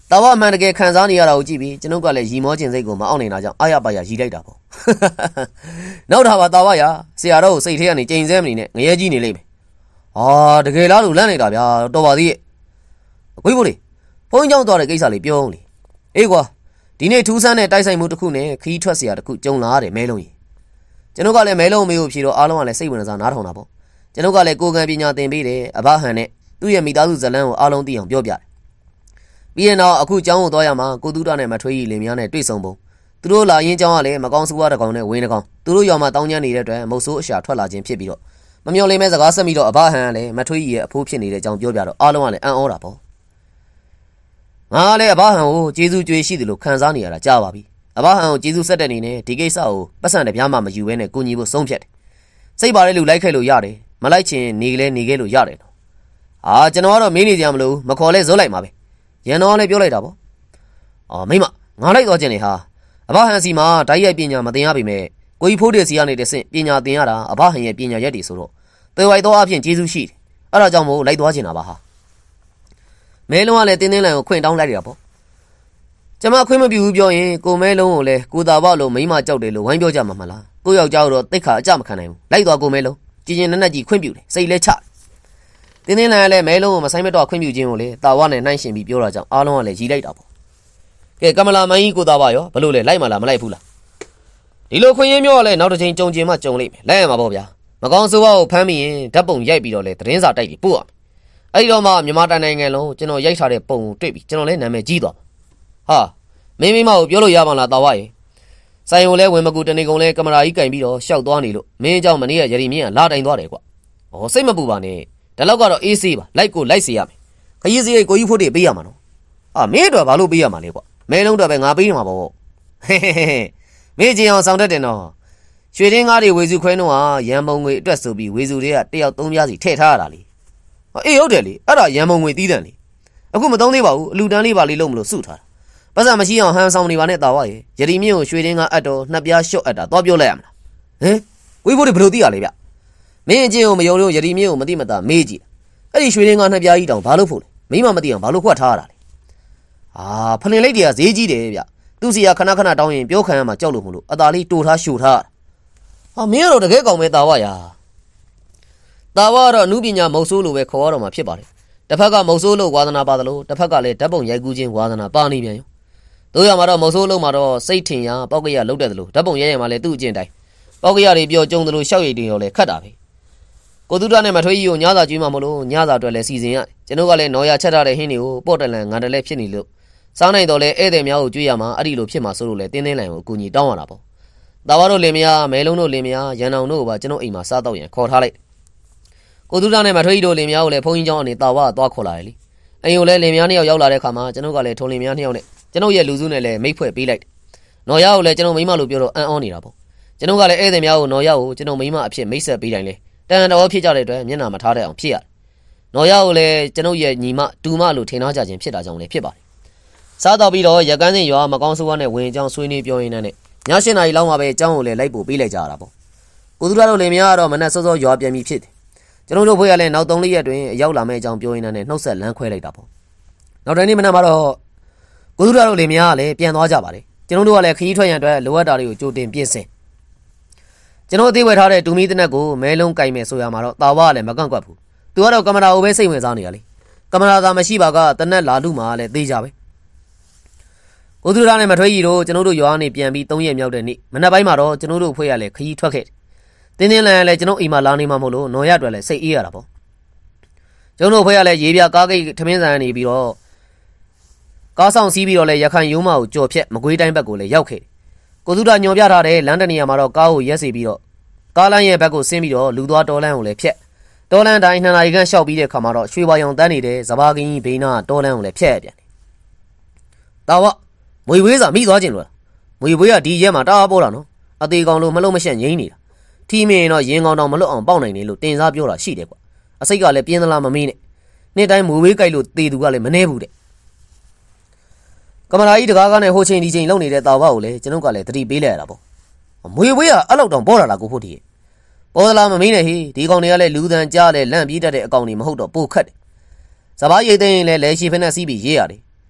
တာဝမှန်တကယ်ခံစားနေရတာကိုကြည့်ပြီးကျွန်ုပ်ကလည်းရီမောကျင်စိတ်ကိုမအောင်နေတာကြောင့်အားရပါရရီလိုက်တာပေါ့နောက်တာပါတာဝရဆရာတော်ကိုစိတ်ထဲကနေကြိမ်စဲမနေနဲ့ငရဲကြီးနေလိမ့်မယ်ဟာတကယ်လားလို့လန့်နေတာဗျာတော်ပါသေးရဲ့အခွေးဖို့လေဘုန်းကြီးကြောင့်သွားတဲ့ကိစ္စလေးပြောအောင်လေအေးကွာဒီနေ့ထူးဆန်းတဲ့တိုက်ဆိုင်မှုတစ်ခုနဲ့ခီးထွက်เสียတစ်ခုကြုံလာရတယ်မဲလုံးကြီးကျွန်ုပ်ကလည်းမဲလုံးမေးဖို့ဖြေတော့အားလုံးကလည်းစိတ်ဝင်စားနားထောင်တာပေါ့ကျွန်ုပ်ကလည်းကိုယ်ကံပညာသင်ပေးတယ်အဘဟန်နဲ့သူ့ရဲ့မိသားစုဇလန်းကိုအားလုံးသိအောင်ပြောပြတယ်ပြီးရင်တော့အခုကျောင်းကိုသွားရမှာကိုတူတာနဲ့မထွေးကြီးလင်များနဲ့တွေ့ဆုံပုံသူတို့လာရင်ကျောင်းကလည်းမကောင်းဆိုးဝါးတကောင်နဲ့ဝင်းတကောင်သူတို့ရောင်မှတောင်းကျမ်းနေတဲ့အတွက်မုတ်ဆိုးအရှာထွက်လာခြင်းဖြစ်ပြီးတော့မမျော်လင့်မဲ့စကားဆက်ပြီးတော့အဘဟန်ကလည်းမထွေးကြီးရဲ့အဖိုးဖြစ်နေတဲ့အကြောင်းပြောပြတော့အားလုံးကလည်းအံ့ဩတာပေါ့ငါလည်းအဘဟန်ကိုကျေးဇူးကြွေးရှိတယ်လို့ခံစားနေရတာကြားပါပြီအဘဟန်ကိုကျေးဇူးဆက်တဲ့အနေနဲ့ဒီကိစ္စကိုပတ်စံတပြားမှမယူဘဲနဲ့ကိုညီဖို့ဆုံးဖြတ်တယ်စိတ်ပါတဲ့လူလိုက်ခဲ့လို့ရတယ်မလိုက်ချင်နေလဲနေခဲ့လို့ရတယ်တော့အာကျွန်တော်ကတော့မင်းနေကြမလို့မခေါ်လဲဇောလိုက်မှာပဲရန်တော်လည်းပြောလိုက်တာပေါ့အော်မိမငါလိုက်သွားခြင်းလေဟာအဘဟန်စီမှာဓာတ်ရိုက်ပညာမသင်ရပေမဲ့ကိုကြီးဖိုးတဲ့စီကနေတဆင့်ပညာသင်ရတာအဘဟန်ရဲ့ပညာရက်တွေဆိုတော့ပေဝိုက်တော့အဖြစ်ကျေးဇူးရှိတယ်အဲ့ဒါကြောင့်မို့လိုက်သွားခြင်းတာပါဟာမဲလုံးကလည်းတင်းတင်းလန်ကိုခွင့်တောင်းလိုက်ရတာပေါ့ကျမခွင့်မပြုဘူးပြောရင်ကိုမဲလုံးကိုလည်းကိုတာဘလို့မိမကြောက်တယ်လို့ဝိုင်းပြောကြမှာမလားကိုယောက်ျားတော့တိတ်ခါအကြမခံနိုင်ဘူးလိုက်သွားကိုမဲလုံးကြည်ကျင်နက်နက်ကြီးခွင့်ပြုတယ်စိတ်လဲချတင်းတင်းလန်ကလည်းမဲလုံးကိုမဆိုင်မတော့ခွင့်ပြုခြင်းကိုလေတာဝနဲ့နှိုင်းရှင်ပြီးပြောတာကြောင့်အားလုံးကလည်းရီလိုက်တာပေါ့ကဲကမလာမင်းကြီးကိုတာဘရောဘလို့လဲလိုက်မလားမလိုက်ဘူးလားဒီလိုခွင့်ရင်းမျိုးကလည်းနောက်တစ်ချိန်ကြုံကျင်မှကြုံလိမ့်မယ်လိုက်ရမှာပေါ့ဗျာမကောင်းဆိုးဝါးကိုဖမ်းမိရင်ဓာတ်ပုံရိုက်ပြီးတော့လေသတင်းစာတိုက်ပြီးပို့ရမယ်အဲ့ဒီတော့မှမြန်မာတိုင်းနိုင်ငံလုံးကျွန်တော်ရိုက်ထားတဲ့ပုံကိုတွေ့ပြီးကျွန်တော်လည်းနာမည်ကြီးသွားဟာမင်းမိမကိုပြောလို့ရပါလားတာဝရေဆိုင်ုံလဲဝင်မကူတနေကုန်လဲကင်မရာကြီးကင်ပြီးတော့ရှောက်သွားနေလို့မင်းเจ้าမနေ့ကရည်မြင့်ကလာတိုင်သွားတယ်ကွာဟောစိတ်မပူပါနဲ့ဒါတော့ကတော့အေးဆေးပါလိုက်ကိုလိုက်စေရမယ်ခရီးစရိတ်ကိုကြီးဖို့တည်းပေးရမှာနော်အာမင်းတို့ဘာလို့ပေးရမှာလဲကွာမဲလုံးတော့ပဲငါပေးနေမှာပေါ့ဟဲ့ဟဲ့ဟဲ့မင်းကျင်အောင်ဆောင်တတ်တယ်နော်ရွှေတင်းကားတွေဝေစုခွဲနှုံးဟာရန်ပုံငွေအတွက်ဆိုပြီးဝေစုတွေကတယောက်သုံးပြားစီထည့်ထားရတာလေအေးဟုတ်တယ်လေအဲ့ဒါရန်ပုံငွေတီးတယ်လေအခုမသုံးသေးပါဘူးအလူတန်းလေးပါလေးလုံးမလို့စုထားတာပတ်စံမရှိအောင်ဟန်ဆောင်နေပါနဲ့တာဝရေရည်မြင့်ကိုရွှေတင်းကားအပ်တော့နှစ်ပြားရှော့အပ်တာသွားပြောလိုက်ရမလားဟမ်ဝေးဖို့တွေဘယ်လိုသိရလဲဗျမင်းအချင်းကိုမယုံလို့ရည်မြင့်ကိုမသိမသာမေးကြည့်အဲ့ဒီရွှေတင်းကားနှစ်ပြားကြီးတောင်ဘာလို့ဖို့လဲမိမမသိအောင်ဘာလို့ခွက်ထားရတာလဲအာဖလင်လိုက်တွေကဈေးကြီးတယ်ဗျသူစီကခဏခဏတောင်းရင်ပြောခံရမှာကြောက်လို့မလို့အသာလေးတူထားရှူထားဟာမင်းကတော့တကယ်ကောင်းမဲတာဝရာတာဝကတော့အမှုပညာမုတ်ဆိုးလိုပဲခေါ်ရတော့မှာဖြစ်ပါတယ်တစ်ဖက်ကမုတ်ဆိုးလို့ဝါသနာပါသလိုတစ်ဖက်ကလည်းဓာတ်ပုံရိုက်ကူးခြင်းဝါသနာပါနေပြန်ရောတို့ရမှာတော့မုတ်ဆိုးလို့မှာတော့စိတ်ထင်ရပောက်ကရလောက်တယ်လို့ဓာတ်ပုံရိုက်ရမှာလည်းသူ့အကျင့်တိုင်းပောက်ကရတွေပြောကြုံတယ်လို့ရှောက်ရည်တင်ရောလဲခတ်တာပဲကိုသူတနဲ့မထွေးကြီးကိုညစာကျွေးမှာမလို့ညစာအတွက်လည်းစီစဉ်ရတယ်ကျွန်တော်ကလည်းနော်ရချက်ထားတဲ့ဟင်းတွေကိုပေါ့တလန်ငါတလဲဖြစ်နေလို့စားနိုင်တော့လဲဧည့်သည်များကိုကြွေးရမှာအဲ့ဒီလိုဖြစ်မှာဆိုလို့လဲတင်းတင်းလန်ကိုအကူကြီးတောင်းရတာပေါ့တာဝါတို့လင်မယားမဲလုံးတို့လင်မယားရန်အောင်တို့ကပါကျွန်တော်အိမ်မှာစားတော့ရင်ခေါ်ထားလိုက်ကိုသူတနဲ့မထွေးကြီးတို့လင်မယားကိုလည်းဘုန်းကြီးเจ้าအနေတာဝါသွားခေါ်လာတယ်လေအိမ်ကိုလည်းလင်မယားနှစ်ယောက်ရောက်လာတဲ့ခါမှာကျွန်တော်ကလည်းထုံလင်မယားနှစ်ယောက်နဲ့ကျွန်တော်ရဲ့လူစုနဲ့လည်းမိတ်ဖွဲ့ပေးလိုက်နော်ရကိုလည်းကျွန်တော်မိမလို့ပြောတော့အံ့ဩနေတာပေါ့ကျွန်တော်ကလည်းဧည့်သည်များကိုနော်ရကိုကျွန်တော်မိမအဖြစ်မိတ်ဆက်ပေးတိုင်းလဲတန်တော်ဖြစ်ကြတဲ့အတွက်မျက်နှာမထားတဲ့အောင်ဖြစ်ရတယ်နော်ရကိုလည်းကျွန်တော်ရဲ့ညီမတူမလို့ထင်ထားကြခြင်းဖြစ်တာကြောင့်လည်းဖြစ်ပါတယ်စားတော့ပြီးတော့ရကန်းစင်ရွာမကောင်းဆိုးဝါးနဲ့ဝင်အကြောင်းဆွေးနွေးပြောရင်းနဲ့ည၈နာရီလောက်မှပဲအကြောင်းကိုလည်းလိုက်ပို့ပေးလိုက်ကြရတာပေါ့ကိုသူရတို့လင်မယားကတော့မနက်စောစောရွာပြန်ပြီးဖြစ်တယ်ကျွန်တော်တို့ဖွဲ့ရလဲနောက်သုံးလေးရက်တွင်ရောက်လာမယ့်အကြောင်းပြောရင်းနဲ့နှုတ်ဆက်လမ်းခွဲလိုက်တာပေါ့နောက်တိုင်းနေ့မနက်မှာတော့ကိုသူရတို့လင်မယားကလည်းပြန်သွားကြပါတယ်ကျွန်တော်တို့ကလည်းခရီးထွက်ရန်အတွက်လိုအပ်တာတွေကိုကြိုတင်ပြင်ဆင်ကျွန်တော်အသေးဝယ်ထားတဲ့ဒူမီတနက်ကိုမဲလုံးကင်မယ်ဆိုရမှာတော့တာဝါကလည်းမကန့်ကွက်ဘူးသူကတော့ကင်မရာကိုပဲစိတ်ဝင်စားနေရလေကင်မရာသာမရှိပါကတနက်လာလူမှာလည်းသေးကြပဲကိုသူရနဲ့မထွေးကြီးတို့ကျွန်တော်တို့ရွာနေပြန်ပြီးသုံးရက်မြောက်တဲ့နေ့မနက်ပိုင်းမှာတော့ကျွန်တော်တို့ဖွဲ့ရလဲခရီးထွက်ခဲ့တင်းတင်းလန်လည်းကျွန်တော်အိမ်မှာလာနေမှာမဟုတ်လို့နော်ရအတွက်လည်းစိတ်အေးရတာပေါ့ကျွန်တော်ဖွဲ့ရလဲရေးပြကားကိတ်ထမင်းဆိုင်နေပြီးတော့ကားဆောင်စီးပြီးတော့လဲရခိုင်ရိုးမကိုကြော်ဖြက်မကွေးတိုင်းဘက်ကိုလည်းရောက်ခဲ့ကိုသူရညွန်ပြထားတဲ့လမ်းတနေရာမှာတော့ကားကိုရက်စီပြီးတော့ကားလမ်းရဲ့ဘက်ကိုဆင်းပြီးတော့လူသွားတော်လန်းကိုလည်းဖြက်တော်လန်းတိုင်းနှစ်နာရီခန့်ရှောက်ပြီးတဲ့ခါမှာတော့ရွှေပါရောင်တန်းနေတဲ့စဘာကင်းကြီးဘေးနာတော်လန်းကိုလည်းဖြက်ပြန်တယ်တာဝမွေဝေးစာမိသွားခြင်းလို့မွေဝေးကဒီရဲမှာတအားပေါ်တာနော်အသေးကောင်လို့မလုံးမရှက်ငိမ့်နေတာထီမင်းတော့ရင်ကောင်တောင်မလွတ်အောင်ပေါက်နိုင်တယ်လို့တင်စားပြောတာရှိတယ်ကွာအစိတ်ကလည်းပြင်းသလားမမေးနဲ့နေ့တိုင်းမွေဝေးကြိုက်လို့တေသူကလည်းမနှဲဘူးတဲ့ကမရာကြီးတကားကားနဲ့ဟိုချိန်ဒီချိန်လုံနေတဲ့တာဝါကိုလည်းကျွန်တော်ကလည်းတတိပေးလိုက်ရတာပေါ့မွေဝေးကအဲ့လောက်တောင်ပေါ်လာတာကိုဖို့တည်းပေါ်သလားမမေးနဲ့ဟေးဒီကောင်တွေကလည်းလူသံကြားလဲလန့်ပြေးတတ်တဲ့အကောင်တွေမဟုတ်တော့ပိုခတ်တယ်စဘာရိတ်သိမ်းရင်လည်းလဲရှိဖက်နဲ့စီးပြီးရေးရတယ်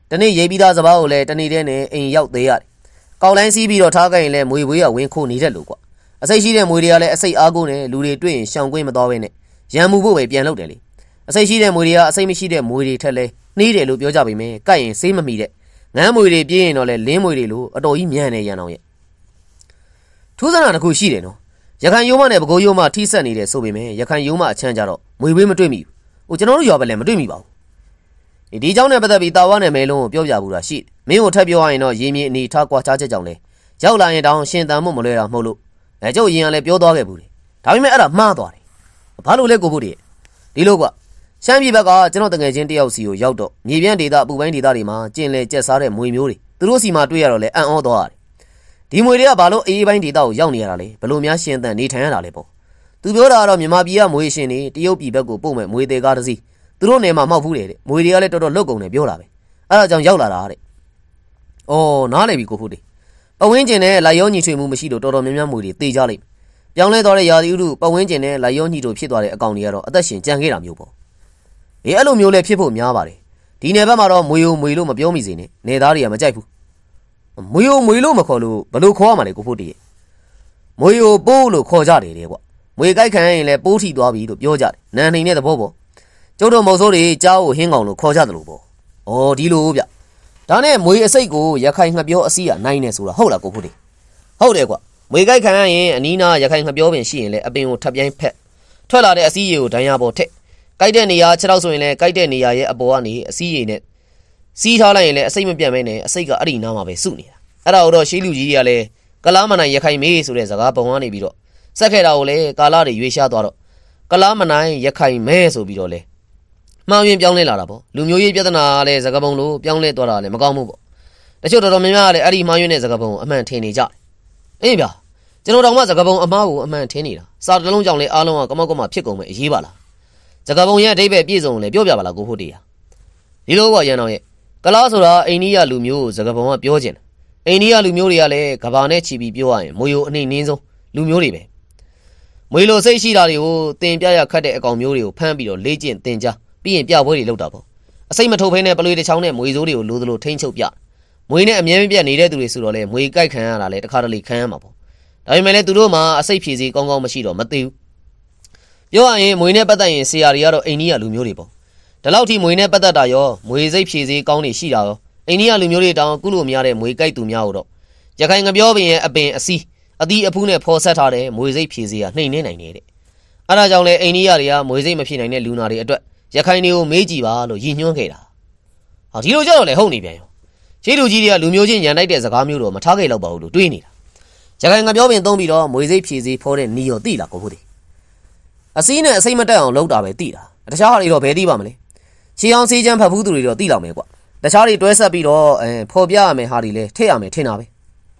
တနေ့ရေးပြီးသားစပားကိုလည်းတနေ့တည်းနဲ့အိမ်ရောက်သေးရတယ်ကောက်လိုင်းစီးပြီးတော့ထားခဲ့ရင်လည်းမွေဝေးရဝင်းခိုးနေတဲ့လို့ကွာအစိတ်ရှိတဲ့မွေတွေကလည်းအစိတ်အားကိုးနဲ့လူတွေတွေ့ရင်ရှောင်ကွင်းမသွားဘဲနဲ့ရံမှုဖို့ပဲပြန်လုပ်တယ်လေအစိတ်ရှိတဲ့မွေတွေကအစိတ်မရှိတဲ့မွေတွေထက်လဲနှီးတယ်လို့ပြောကြပေမဲ့ကိုက်ရင်ဆေးမမိတဲ့ငန်းမွေတွေပြေးရင်တော့လဲလင်းမွေတွေလို့အတော်ကြီးမြန်နေရန်အောင်ရဲ့ထူးဆန်းတာတစ်ခုရှိတယ်နော်ရခိုင်ရိုးမနဲ့ပဲခူးရိုးမထိဆက်နေတဲ့ဆိုပေမဲ့ရခိုင်ရိုးမအချမ်းကြတော့မွေဝေးမတွေ့မိဘူးဟိုကျွန်တော်တို့ရွာပဲလည်းမတွေ့မိပါဘူးဒီเจ้าနဲ့ပတ်သက်ပြီးတာဝါနဲ့မဲလုံးကိုပြောပြဘူးတာရှိမင်းကိုထပ်ပြောရရင်တော့ရေမြေအနေထားကွာခြားချက်ကြောင့်လဲရောက်လာရင်တောင်ရှင်တန်မှုမလွဲတာမဟုတ်လို့အဲကျုပ်ရင်ကလည်းပြောသွားခဲ့ဘူးလေဒါပေမဲ့အဲ့ဒါမှားသွားတယ်ဘာလို့လဲကိုဖို့တည်းဒီလိုကွာရှမ်းပြည်ဘက်ကကျွန်တော်တငယ်ချင်းတယောက်စီကိုရောက်တော့မြေပြန့်ဒေသအပူပိုင်းဒေသတွေမှာကျင်လေကျက်စားတဲ့မွေမျိုးတွေသူတို့စီမှာတွေ့ရတော့လဲအံ့ဩသွားရတယ်ဒီမွေတွေကဘာလို့အေးပိုင်းဒေသကိုရောက်နေရတာလဲဘလို့များရှင်တန်နေထိုင်ရတာလဲပေါ့သူပြောတာကတော့မြန်မာပြည်ကမွေရှင်တွေတရုတ်ပြည်ဘက်ကိုပို့မဲ့မွေသေးကားတစ်စီးသူတို့နေမှာမှောက်ဘူးလေတဲ့မွေတွေကလည်းတော်တော်လုတ်ကုန်တယ်ပြောတာပဲအဲ့ဒါကြောင့်ရောက်လာတာတဲ့အော်နားလည်ပြီကိုဖို့တည်းပဝင်းကျင်နဲ့လိုက်ရောညီထွေမှုမရှိလို့တော်တော်များများမွေတွေတေကြလိမ့်ပြောင်းလဲသွားတဲ့ရာသီဥတုပဝင်းကျင်နဲ့လိုက်ရောညီတို့ဖြစ်သွားတဲ့အကောင်တွေကတော့အသက်ရှင်ကြံခဲ့တာမျိုးပေါ့အေးအဲ့လိုမျိုးလည်းဖြစ်ဖို့များပါတယ်ဒီနယ်ဘက်မှာတော့မွေယိုမွေလို့မပြောမိစေနဲ့နေသားတွေကမကြိုက်ဘူးမွေယိုမွေလို့မခေါ်လို့ဘလို့ခေါ်ရမှာလဲကိုဖို့တည်းမွေယိုပိုးလို့ခေါ်ကြတယ်တဲ့ကွမွေကြိုက်ခံရင်လည်းပိုးထီသွားပြီလို့ပြောကြတယ်နန်းနေတဲ့သဘောပေါ့ကျုပ်တို့မုံစိုးတွေကြားကိုဟင်းကောင်လို့ခေါ်ကြတယ်လို့ပေါ့ဩဒီလိုဗျဒါနဲ့မွေအစိတ်ကိုရခိုင်ငှက်ပြောအစီးကနိုင်နေဆိုတာဟုတ်လားကိုဖို့တည်းဟုတ်တယ်ကွမွေကြိုက်ခံရင်အနီးနားရခိုင်ငှက်ပြောပင်ရှိရင်လည်းအပင်ကိုထပ်ပြိုင်းဖက်ထွက်လာတဲ့အစီးရည်ကိုဒဏ်ရာပေါ်ထက်ကြိုက်တဲ့နေရာခြေထောက်ဆိုရင်လည်းကြိုက်တဲ့နေရာရဲ့အပေါ်ကနေအစီးရည်နဲ့စီးထားလိုက်ရင်လည်းအစိတ်မပြတ်မဲနဲ့အစိတ်ကအဲ့ဒီနားမှာပဲစုနေတာအဲ့ဒါတော့ရှေးလူကြီးတွေကလည်းကလားမနိုင်ရခိုင်မေးဆိုတဲ့စကားပုံကနေပြီးတော့စက်ခဲ့တာကိုလည်းကာလာတွေရွေးရှားသွားတော့ကလားမနိုင်ရခိုင်မဲဆိုပြီးတော့လေမှားယွင်းပြောင်းလဲလာတာပေါ့လူမျိုးရေးပြဿနာလည်းစကားပုံလို့ပြောင်းလဲသွားတာလည်းမကောင်းဘူးပေါ့တချို့တော်တော်များများလည်းအဲ့ဒီမှားယွင်းတဲ့စကားပုံကိုအမှန်ထင်နေကြတယ်အေးဗျာကျွန်တော်တောင်မှစကားပုံအမှားကိုအမှန်ထင်နေတာစာတလုံးကြောင့်လည်းအားလုံးကကမောက်ကမဖြစ်ကုန်မဲ့အရေးပါလားစကားပုံရဲ့အဓိပ္ပာယ်ပြည့်စုံလည်းပြောပြပါလားကိုဖို့တရားဒီလိုကရန်အောင်ရဲ့ကလားဆိုတာအိန္ဒိယလူမျိုးစကားပုံကပြောကျင်တယ်အိန္ဒိယလူမျိုးတွေကလည်းကဘာနဲ့ချီပြီးပြောရရင်မွေယိုအနှိမ့်နှင်းဆုံးလူမျိုးတွေပဲမွေလိုစိတ်ရှိတာတွေကိုတင်ပြရခတ်တဲ့အကောင်မျိုးတွေကိုဖမ်းပြီးတော့လေ့ကျင့်တင်ကြားပြီးရင်ပြပွဲတွေလုပ်တာပေါ့အစိတ်မထုတ်ဖဲနဲ့ပလွေတစ်ချောင်းနဲ့မွေစိုးတွေကိုလိုသလိုထိန်းချုပ်ပြမွေနဲ့အမြဲမပြတ်နေတဲ့သူတွေဆိုတော့လေမွေကြိုက်ခံရတာလေတခါတလေခံရမှာပေါ့ဒါပေမဲ့လည်းသူတို့မှာအစိတ်ဖြည့်စီကောင်းကောင်းမရှိတော့မသိဘူးပြောရရင်မွေနဲ့ပတ်သက်ရင်ဆရာတွေကတော့အိန္ဒိယလူမျိုးတွေပေါ့ဒီလောက်ထိမွေနဲ့ပတ်သက်တာရောမွေစိတ်ဖြည့်စီကောင်းနေရှိတာရောအိန္ဒိယလူမျိုးတွေတောင်ကုလို့မရတဲ့မွေကြိုက်သူများတော့ရခိုင်ငပြောပင်ရဲ့အပင်အစီးအသီးအဖူးနဲ့ဖော်ဆက်ထားတဲ့မွေစိတ်ဖြည့်စီကနှိမ့်နေနိုင်နေတဲ့အဲ့ဒါကြောင့်လေအိန္ဒိယတွေကမွေစိတ်မဖြည့်နိုင်တဲ့လူနာတွေအတွက်ရခိုင်တွေကိုမေးကြည့်ပါလို့ရည်ညွှန်းခဲ့တာဟာဒီလိုကြတော့လေဟုတ်နေပြန်ရောရှေးလူကြီးတွေကလူမျိုးချင်းညံလိုက်တဲ့စကားမျိုးတော့မထားခဲ့တော့ပါဘူးလို့တွေးနေတာရခိုင်ငပြောပင်သုံးပြီးတော့မွေစိတ်ဖြည့်စီဖော်တဲ့နီရောသိလားကိုဖို့ဒီအစည်းနဲ့အစိမ့်မတက်အောင်လုပ်တာပဲသိတာတခြားဟာတွေတော့ဘယ်သိပါမလဲချီအောင်စီးချမ်းဖတ်ဘူးသူတွေတော့သိလောက်မယ်ကွာတခြားတွေတွဲဆက်ပြီးတော့အဲဖော်ပြရမယ်ဟာတွေလဲထည့်ရမယ်ထင်တာပဲ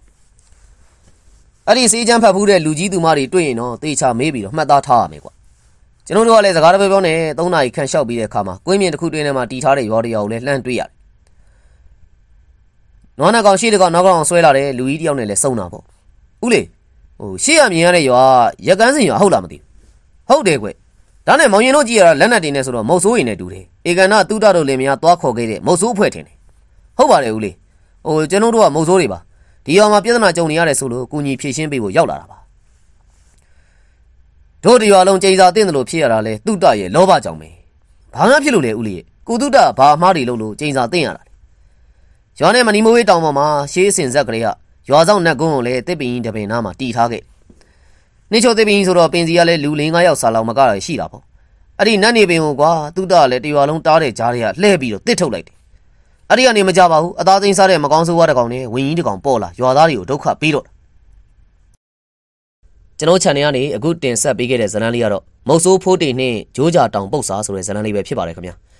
အဲ့ဒီစီးချမ်းဖတ်ဘူးတဲ့လူကြီးသူမတွေတွေ့ရင်တော့တေချာမေးပြီးတော့မှတ်သားထားရမယ်ကွာကျွန်တော်တို့ကလည်းစကားတပြောပြောနဲ့သုံးနာရီခန့်လျှောက်ပြီးတဲ့အခါမှာကွင်းမြင်တစ်ခုတွင်းထဲမှာတီထားတဲ့ရွာတရွာကိုလည်းလှမ်းတွေ့ရတယ်နွားနှကောင်ရှေ့တကောင်နောက်ကောင်ဆွဲလာတဲ့လူကြီးတယောက်နဲ့လည်းစုံတာပေါ့ဦးလေဟိုရှေ့ရမြင်ရတဲ့ရွာရက်ကန်းစင်ရွာဟုတ်လားမသိဘူးဟုတ်တယ်ကွဒါနဲ့မောင်ရင်တို့ကြည့်ရတာလက်နက်တင်နေဆိုတော့မုတ်ဆိုးရင်နဲ့တူတယ်ဧကနာတူတာတို့လည်းမများသွားခေါ်ခဲ့တဲ့မုတ်ဆိုးအဖွဲ့ထင်တယ်ဟုတ်ပါတယ်ဦးလေးဟိုကျွန်တော်တို့ကမုတ်ဆိုးတွေပါဒီရွာမှာပြဿနာကြုံနေရတယ်ဆိုလို့ကုညီဖြည့်ရှင်းပေးဖို့ရောက်လာတာပါတို့ဒီရွာလုံးကျိန်စာတင်းတယ်လို့ဖြစ်ရတာလဲတုတရဲ့လောဘကြောင့်ပဲဘာမှဖြစ်လို့လဲဦးလေးကိုတုတဘာအမှားတွေလုပ်လို့ကျိန်စာတင်းရတာလဲရွာနဲ့မနီမဝေးတောင်ပေါ်မှာရှေးအစင်ဇက်ကလေးကရွာဆောင်နတ်ကုန်းကိုလည်းတစ်ပင်တပင်နားမှာတီထားခဲ့နေချိုတစ်ပင်ဆိုတော့ပင်စီကလည်းလူ၄၅ယောက်စာလောက်မကရရှိတာပေါ့အဲ့ဒီနတ်နေပင်ကိုကွာတုတလည်းတရွာလုံးတားတဲ့ကြားတွေကလှဲပြီးတော့တစ်ထုတ်လိုက်တယ်အဲ့ဒီကနေမကြပါဘူးအသားသိမ်းစားတဲ့မကောင်းဆိုးဝါးတကောင်နဲ့ဝင်းကြီးတကောင်ပေါ်လာရွာသားတွေကိုဒုက္ခပေးတော့ကျွန်တော် channel ကနေအခုတင်ဆက်ပေးခဲ့တဲ့ဇာတ်လမ်းလေးကတော့မုတ်ဆိုးဖိုးတေနှင့်ဂျိုးကြာတောင်ပုတ်စာဆိုတဲ့ဇာတ်လမ်းလေးပဲဖြစ်ပါတယ်ခင်ဗျာ